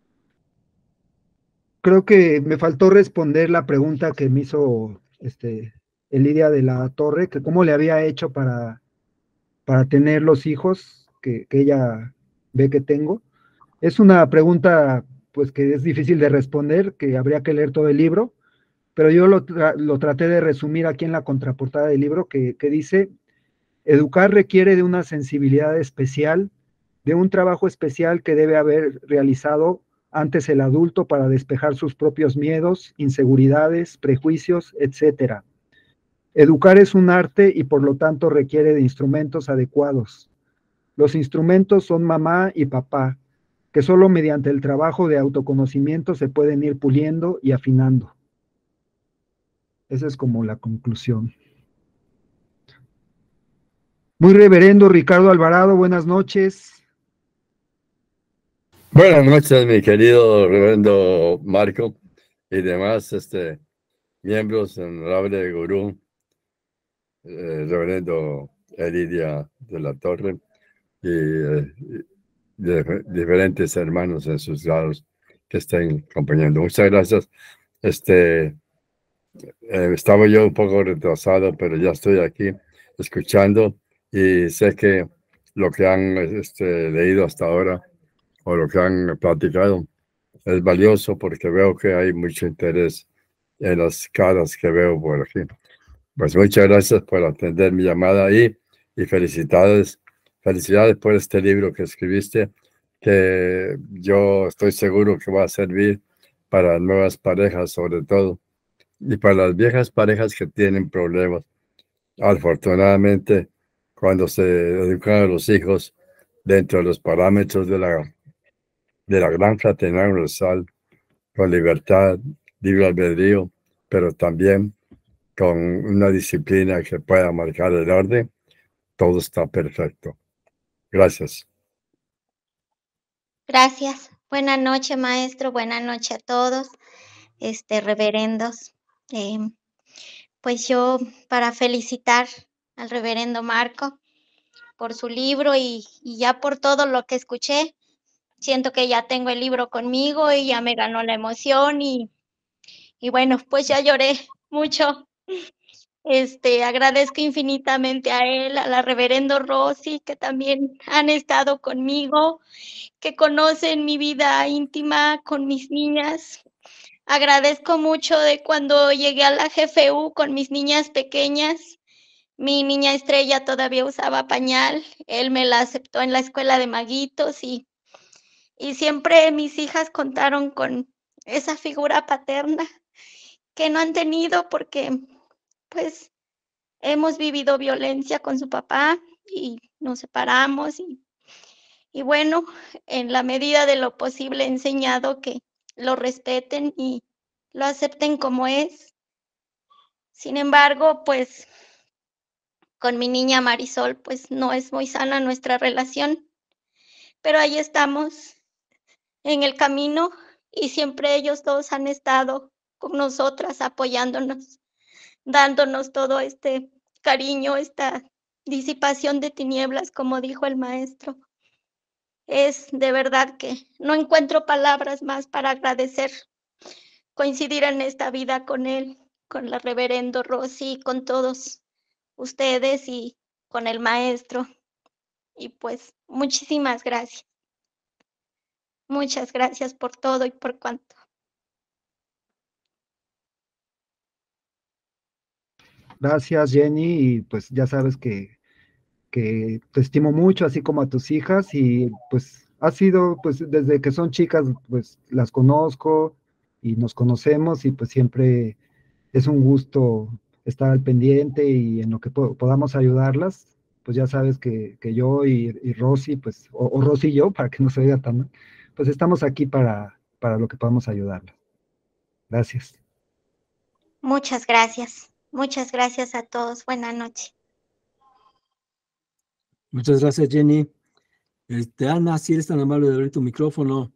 Creo que me faltó responder la pregunta que me hizo este, Elidia de la Torre, que cómo le había hecho para, para tener los hijos que, que ella ve que tengo. Es una pregunta pues que es difícil de responder, que habría que leer todo el libro, pero yo lo, tra lo traté de resumir aquí en la contraportada del libro, que, que dice: educar requiere de una sensibilidad especial, de un trabajo especial que debe haber realizado antes el adulto para despejar sus propios miedos, inseguridades, prejuicios, etcétera. Educar es un arte y por lo tanto requiere de instrumentos adecuados. Los instrumentos son mamá y papá, que solo mediante el trabajo de autoconocimiento se pueden ir puliendo y afinando. Esa es como la conclusión. Muy reverendo Ricardo Alvarado, buenas noches.
Buenas noches, mi querido reverendo Marco y demás este, miembros, honorable gurú, eh, reverendo Elidia de la Torre y eh, de, diferentes hermanos en sus lados que estén acompañando. Muchas gracias. Este, eh, estaba yo un poco retrasado, pero ya estoy aquí escuchando y sé que lo que han este, leído hasta ahora o lo que han platicado es valioso porque veo que hay mucho interés en las caras que veo por aquí. Pues muchas gracias por atender mi llamada y, y felicidades, felicidades por este libro que escribiste, que yo estoy seguro que va a servir para nuevas parejas sobre todo, y para las viejas parejas que tienen problemas. Afortunadamente, cuando se educan a los hijos dentro de los parámetros de la de la gran fraternidad universal, con libertad, libre albedrío, pero también con una disciplina que pueda marcar el orden, todo está perfecto. Gracias.
Gracias. Buenas noches, maestro. Buenas noches a todos, este, reverendos. Eh, pues yo, para felicitar al reverendo Marco por su libro y, y ya por todo lo que escuché, siento que ya tengo el libro conmigo y ya me ganó la emoción y, y bueno, pues ya lloré mucho. Este, agradezco infinitamente a él, a la reverendo Rosy, que también han estado conmigo, que conocen mi vida íntima con mis niñas. Agradezco mucho de cuando llegué a la G F U con mis niñas pequeñas. Mi niña Estrella todavía usaba pañal, él me la aceptó en la escuela de maguitos y Y siempre mis hijas contaron con esa figura paterna que no han tenido porque, pues, hemos vivido violencia con su papá y nos separamos. Y, y bueno, en la medida de lo posible he enseñado que lo respeten y lo acepten como es. Sin embargo, pues, con mi niña Marisol, pues, no es muy sana nuestra relación. Pero ahí estamos, en el camino, y siempre ellos dos han estado con nosotras, apoyándonos, dándonos todo este cariño, esta disipación de tinieblas, como dijo el maestro. Es de verdad que no encuentro palabras más para agradecer coincidir en esta vida con él, con la reverendo Rosy, con todos ustedes y con el maestro. Y pues muchísimas gracias. Muchas gracias por todo y por cuanto.
Gracias, Jenny, y pues ya sabes que, que te estimo mucho, así como a tus hijas, y pues ha sido, pues desde que son chicas, pues las conozco y nos conocemos, y pues siempre es un gusto estar al pendiente y en lo que po podamos ayudarlas. pues ya sabes que, que yo y, y Rosy, pues, o, o Rosy y yo, para que no se oiga tan mal, pues estamos aquí para, para lo que podamos ayudarles. Gracias.
Muchas gracias. Muchas gracias a todos. Buenas noches.
Muchas gracias, Jenny. Este, Ana, si eres tan amable de abrir tu micrófono.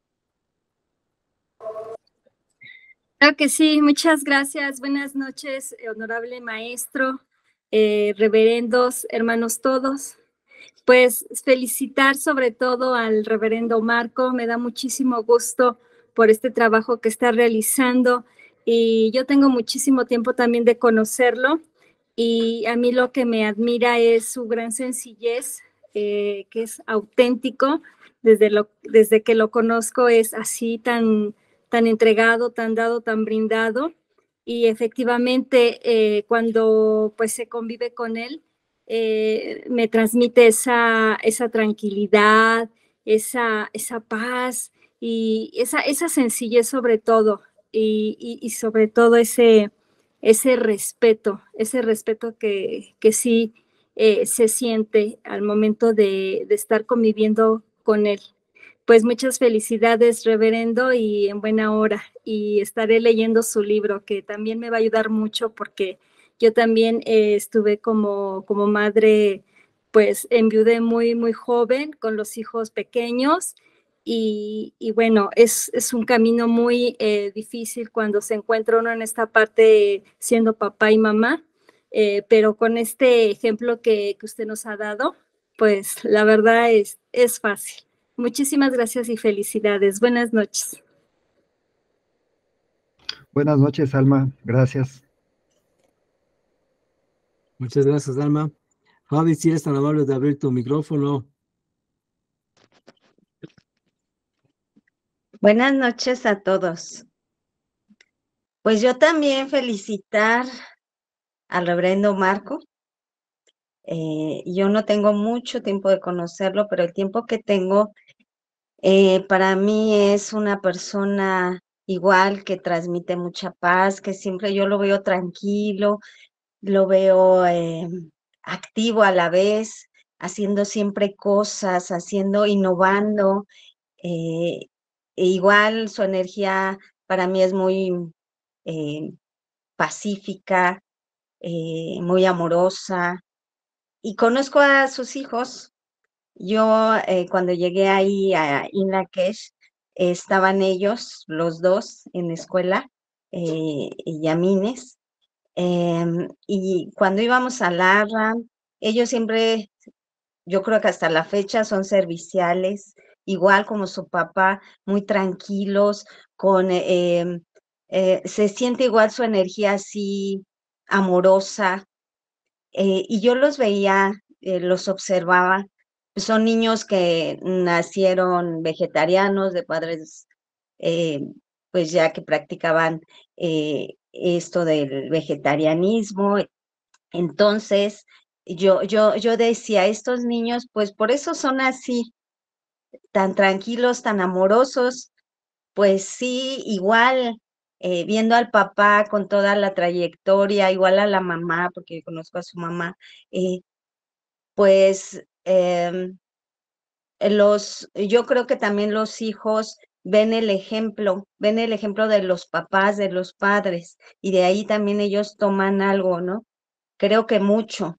Claro que sí, muchas gracias. Buenas noches, honorable maestro, eh, reverendos, hermanos todos. Pues felicitar sobre todo al reverendo Marco, me da muchísimo gusto por este trabajo que está realizando y yo tengo muchísimo tiempo también de conocerlo y a mí lo que me admira es su gran sencillez, eh, que es auténtico, desde, lo, desde que lo conozco es así tan... tan entregado, tan dado, tan brindado, y efectivamente eh, cuando pues se convive con él, eh, me transmite esa, esa tranquilidad, esa, esa paz y esa, esa sencillez sobre todo, y, y, y sobre todo ese, ese respeto, ese respeto que, que sí eh, se siente al momento de, de estar conviviendo con él. Pues muchas felicidades, reverendo, y en buena hora. Y estaré leyendo su libro, que también me va a ayudar mucho porque yo también eh, estuve como, como madre, pues enviudé muy, muy joven con los hijos pequeños. Y, y bueno, es, es un camino muy eh, difícil cuando se encuentra uno en esta parte siendo papá y mamá. Eh, pero con este ejemplo que, que usted nos ha dado, pues la verdad es, es fácil. Muchísimas gracias y felicidades. Buenas noches.
Buenas noches, Alma. Gracias.
Muchas gracias, Alma. Fabi, si eres tan amable de abrir tu micrófono.
Buenas noches a todos. Pues yo también felicitar al reverendo Marco. Eh, yo no tengo mucho tiempo de conocerlo, pero el tiempo que tengo eh, para mí es una persona igual que transmite mucha paz, que siempre yo lo veo tranquilo, lo veo eh, activo a la vez, haciendo siempre cosas, haciendo, innovando. Eh, e igual su energía para mí es muy eh, pacífica, eh, muy amorosa. Y conozco a sus hijos. Yo eh, cuando llegué ahí a Inlakesh, eh, estaban ellos, los dos, en la escuela, eh, Yamines. Eh, y cuando íbamos a Larra, ellos siempre, yo creo que hasta la fecha son serviciales, igual como su papá, muy tranquilos, con, eh, eh, se siente igual su energía así amorosa, eh, y yo los veía, eh, los observaba, son niños que nacieron vegetarianos, de padres, eh, pues ya que practicaban eh, esto del vegetarianismo. Entonces, yo, yo, yo decía, estos niños, pues por eso son así, tan tranquilos, tan amorosos, pues sí, igual, eh, viendo al papá con toda la trayectoria, igual a la mamá, porque yo conozco a su mamá, eh, pues eh, los, yo creo que también los hijos ven el ejemplo, ven el ejemplo de los papás, de los padres, y de ahí también ellos toman algo, ¿no? Creo que mucho.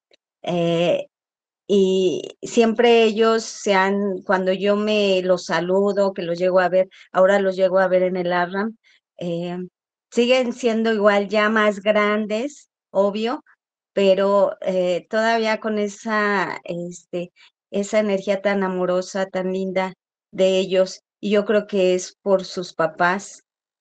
Eh, y siempre ellos se han, cuando yo me los saludo, que los llego a ver, ahora los llego a ver en el Arram, eh, siguen siendo igual ya más grandes, obvio, pero eh, todavía con esa, este, esa energía tan amorosa, tan linda de ellos, y yo creo que es por sus papás.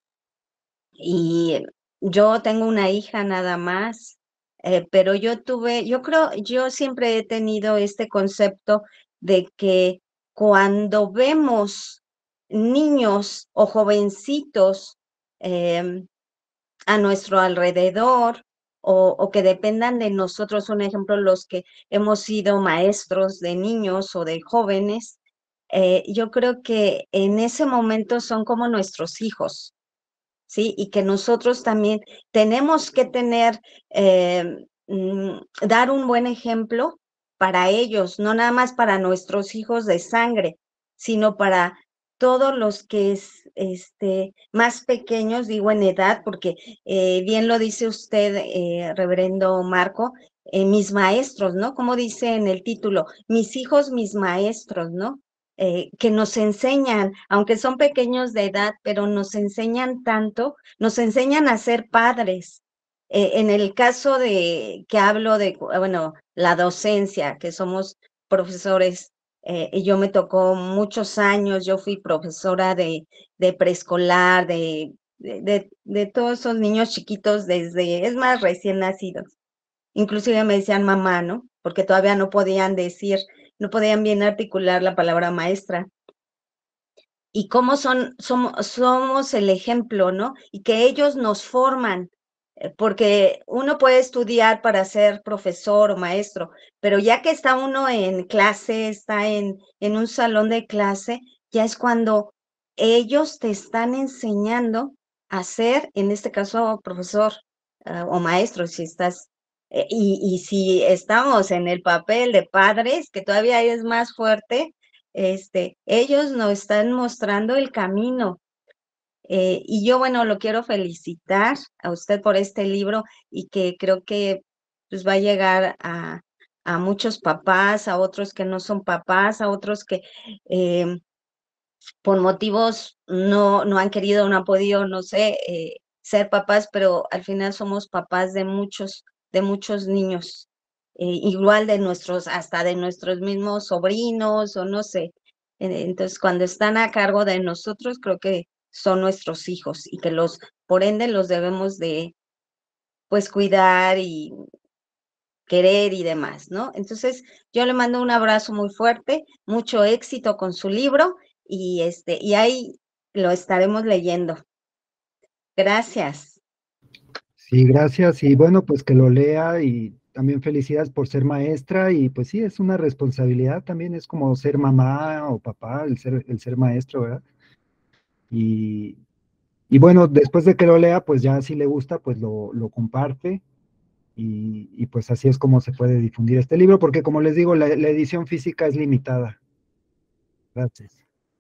Y yo tengo una hija nada más, eh, pero yo tuve, yo creo, yo siempre he tenido este concepto de que cuando vemos niños o jovencitos em, a nuestro alrededor o, o que dependan de nosotros, un ejemplo, los que hemos sido maestros de niños o de jóvenes, eh, yo creo que en ese momento son como nuestros hijos. ¿Sí? Y que nosotros también tenemos que tener, eh, mm, dar un buen ejemplo para ellos, no nada más para nuestros hijos de sangre, sino para todos los que es este, más pequeños, digo en edad, porque eh, bien lo dice usted, eh, reverendo Marco, eh, mis maestros, ¿no? Como dice en el título, mis hijos, mis maestros, ¿no? Eh, que nos enseñan, aunque son pequeños de edad, pero nos enseñan tanto, nos enseñan a ser padres. Eh, en el caso de que hablo de, bueno, la docencia, que somos profesores, eh, y yo me tocó muchos años, yo fui profesora de, de preescolar, de, de, de, de todos esos niños chiquitos desde, es más, recién nacidos. Inclusive me decían mamá, ¿no? Porque todavía no podían decir, no podían bien articular la palabra maestra. Y cómo son, somos, somos el ejemplo, ¿no? Y que ellos nos forman, porque uno puede estudiar para ser profesor o maestro, pero ya que está uno en clase, está en, en un salón de clase, ya es cuando ellos te están enseñando a ser, en este caso, profesor uh, o maestro, si estás, eh, y, y si estamos en el papel de padres, que todavía es más fuerte, este, ellos nos están mostrando el camino. Eh, y yo, bueno, lo quiero felicitar a usted por este libro y que creo que pues, va a llegar a, a muchos papás, a otros que no son papás, a otros que eh, por motivos no, no han querido, no han podido, no sé, eh, ser papás, pero al final somos papás de muchos, de muchos niños, eh, igual de nuestros, hasta de nuestros mismos sobrinos o no sé. Entonces, cuando están a cargo de nosotros, creo que son nuestros hijos y que los, por ende, los debemos de, pues, cuidar y querer y demás, ¿no? Entonces, yo le mando un abrazo muy fuerte, mucho éxito con su libro y este, y ahí lo estaremos leyendo. Gracias.
Sí, gracias. Y bueno, pues que lo lea y también felicidades por ser maestra y pues sí, es una responsabilidad también, es como ser mamá o papá, el ser, el ser maestro, ¿verdad? Y, y bueno, después de que lo lea, pues ya si le gusta, pues lo, lo comparte y, y pues así es como se puede difundir este libro, porque como les digo, la, la edición física es limitada. Gracias.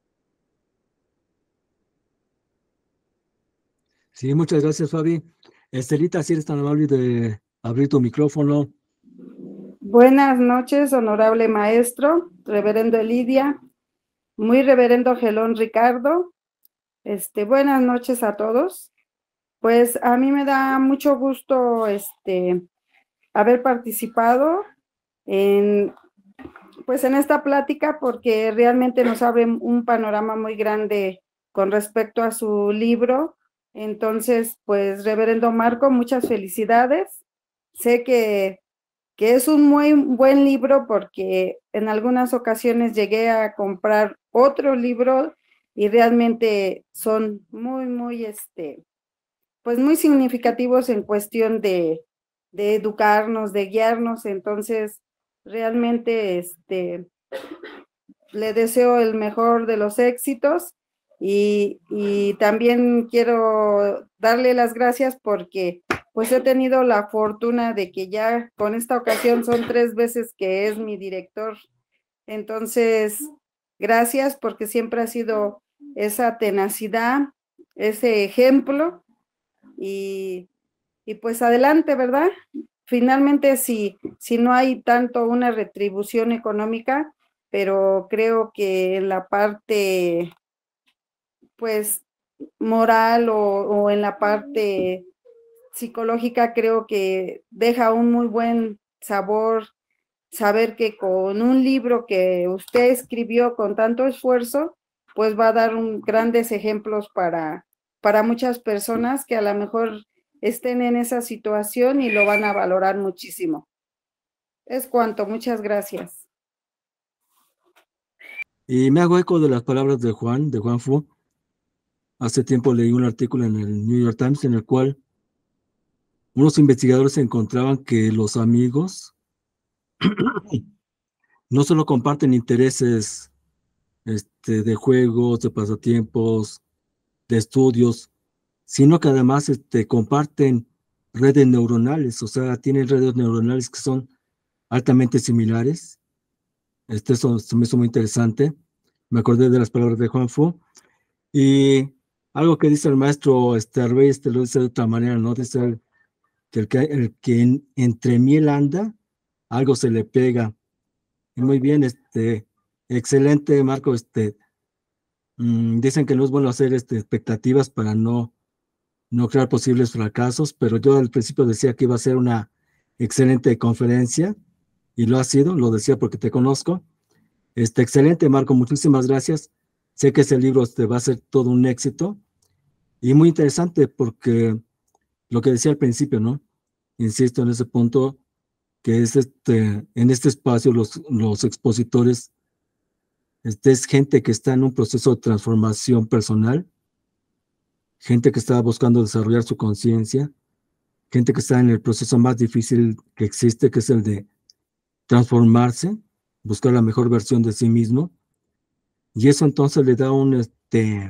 Sí, muchas gracias, Fabi. Estelita, si eres tan amable de abrir tu micrófono.
Buenas noches, honorable maestro, reverendo Elidia, muy reverendo Gelón Ricardo. Este, buenas noches a todos. Pues a mí me da mucho gusto este, haber participado en, pues en esta plática porque realmente nos abre un panorama muy grande con respecto a su libro. Entonces, pues, reverendo Marco, muchas felicidades. Sé que, que es un muy buen libro porque en algunas ocasiones llegué a comprar otro libro y realmente son muy, muy, este, pues muy significativos en cuestión de, de educarnos, de guiarnos. Entonces, realmente, este, le deseo el mejor de los éxitos. Y, y también quiero darle las gracias porque pues he tenido la fortuna de que ya con esta ocasión son tres veces que es mi director. Entonces, gracias porque siempre ha sido esa tenacidad, ese ejemplo y, y pues adelante, ¿verdad? Finalmente, si, si no hay tanto una retribución económica, pero creo que en la parte pues moral o, o en la parte psicológica creo que deja un muy buen sabor saber que con un libro que usted escribió con tanto esfuerzo, pues va a dar un, grandes ejemplos para, para muchas personas que a lo mejor estén en esa situación y lo van a valorar muchísimo. Es cuanto, muchas gracias.
Y me hago eco de las palabras de Juan, de Juan Fu. Hace tiempo leí un artículo en el New York Times en el cual unos investigadores encontraban que los amigos no solo comparten intereses este, de juegos, de pasatiempos, de estudios, sino que además este, comparten redes neuronales, o sea, tienen redes neuronales que son altamente similares. Este, eso se me hizo muy interesante. Me acordé de las palabras de Juan Fu. Y algo que dice el maestro este, Arbey, este lo dice de otra manera, ¿no? Dice el, que el que, el que en, entre miel anda, algo se le pega. Y muy bien, este, excelente, Marco. Este, mmm, dicen que no es bueno hacer este, expectativas para no, no crear posibles fracasos, pero yo al principio decía que iba a ser una excelente conferencia, y lo ha sido, lo decía porque te conozco. Este, excelente, Marco, muchísimas gracias. Sé que ese libro este, va a ser todo un éxito, y muy interesante porque lo que decía al principio, ¿no? Insisto en ese punto, que es este, en este espacio los, los expositores, este, es gente que está en un proceso de transformación personal, gente que está buscando desarrollar su conciencia, gente que está en el proceso más difícil que existe, que es el de transformarse, buscar la mejor versión de sí mismo, y eso entonces le da un, este,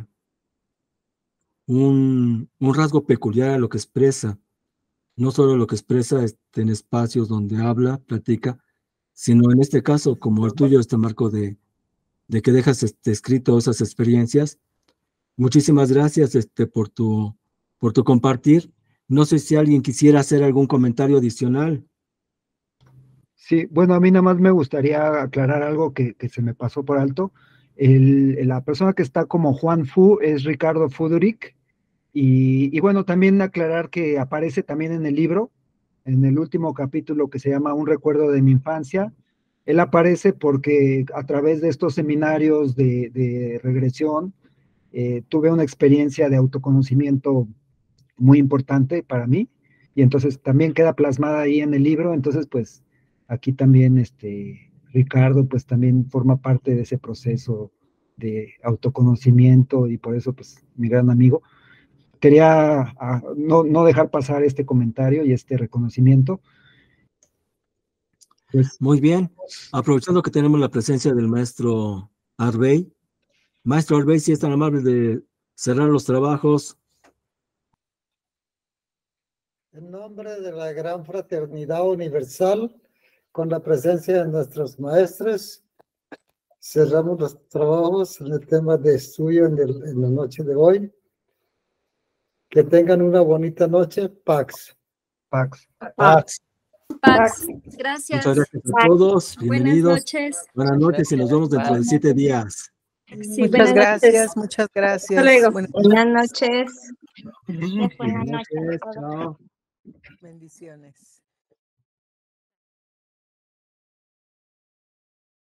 un, un rasgo peculiar a lo que expresa, no solo lo que expresa este, en espacios donde habla, platica, sino en este caso, como el tuyo, este Marco, de, de que dejas este, escrito esas experiencias. Muchísimas gracias este, por, tu, por tu compartir. No sé si alguien quisiera hacer algún comentario adicional.
Sí, bueno, a mí nada más me gustaría aclarar algo que, que se me pasó por alto. El, la persona que está como Juan Fu es Ricardo Fuduric, y, y bueno, también aclarar que aparece también en el libro, en el último capítulo que se llama Un recuerdo de mi infancia. Él aparece porque a través de estos seminarios de, de regresión eh, tuve una experiencia de autoconocimiento muy importante para mí, y entonces también queda plasmada ahí en el libro. Entonces pues aquí también este Ricardo pues también forma parte de ese proceso de autoconocimiento, y por eso pues mi gran amigo. Quería a, no, no dejar pasar este comentario y este reconocimiento.
Pues, muy bien, aprovechando que tenemos la presencia del maestro Arbey. Maestro Arbey, si es tan amable de cerrar los trabajos.
En nombre de la gran fraternidad universal, con la presencia de nuestros maestros, cerramos los trabajos en el tema de estudio en, el, en la noche de hoy. Que tengan una bonita noche. Pax.
Pax.
Pax.
Pax. Gracias.
Muchas gracias a todos. Bienvenidos.
Buenas noches.
Buenas noches y nos vemos dentro de siete días.
Sí,
muchas gracias,
noches.
muchas gracias.
Hasta luego.
Buenas noches.
Buenas noches.
Chao.
Bendiciones.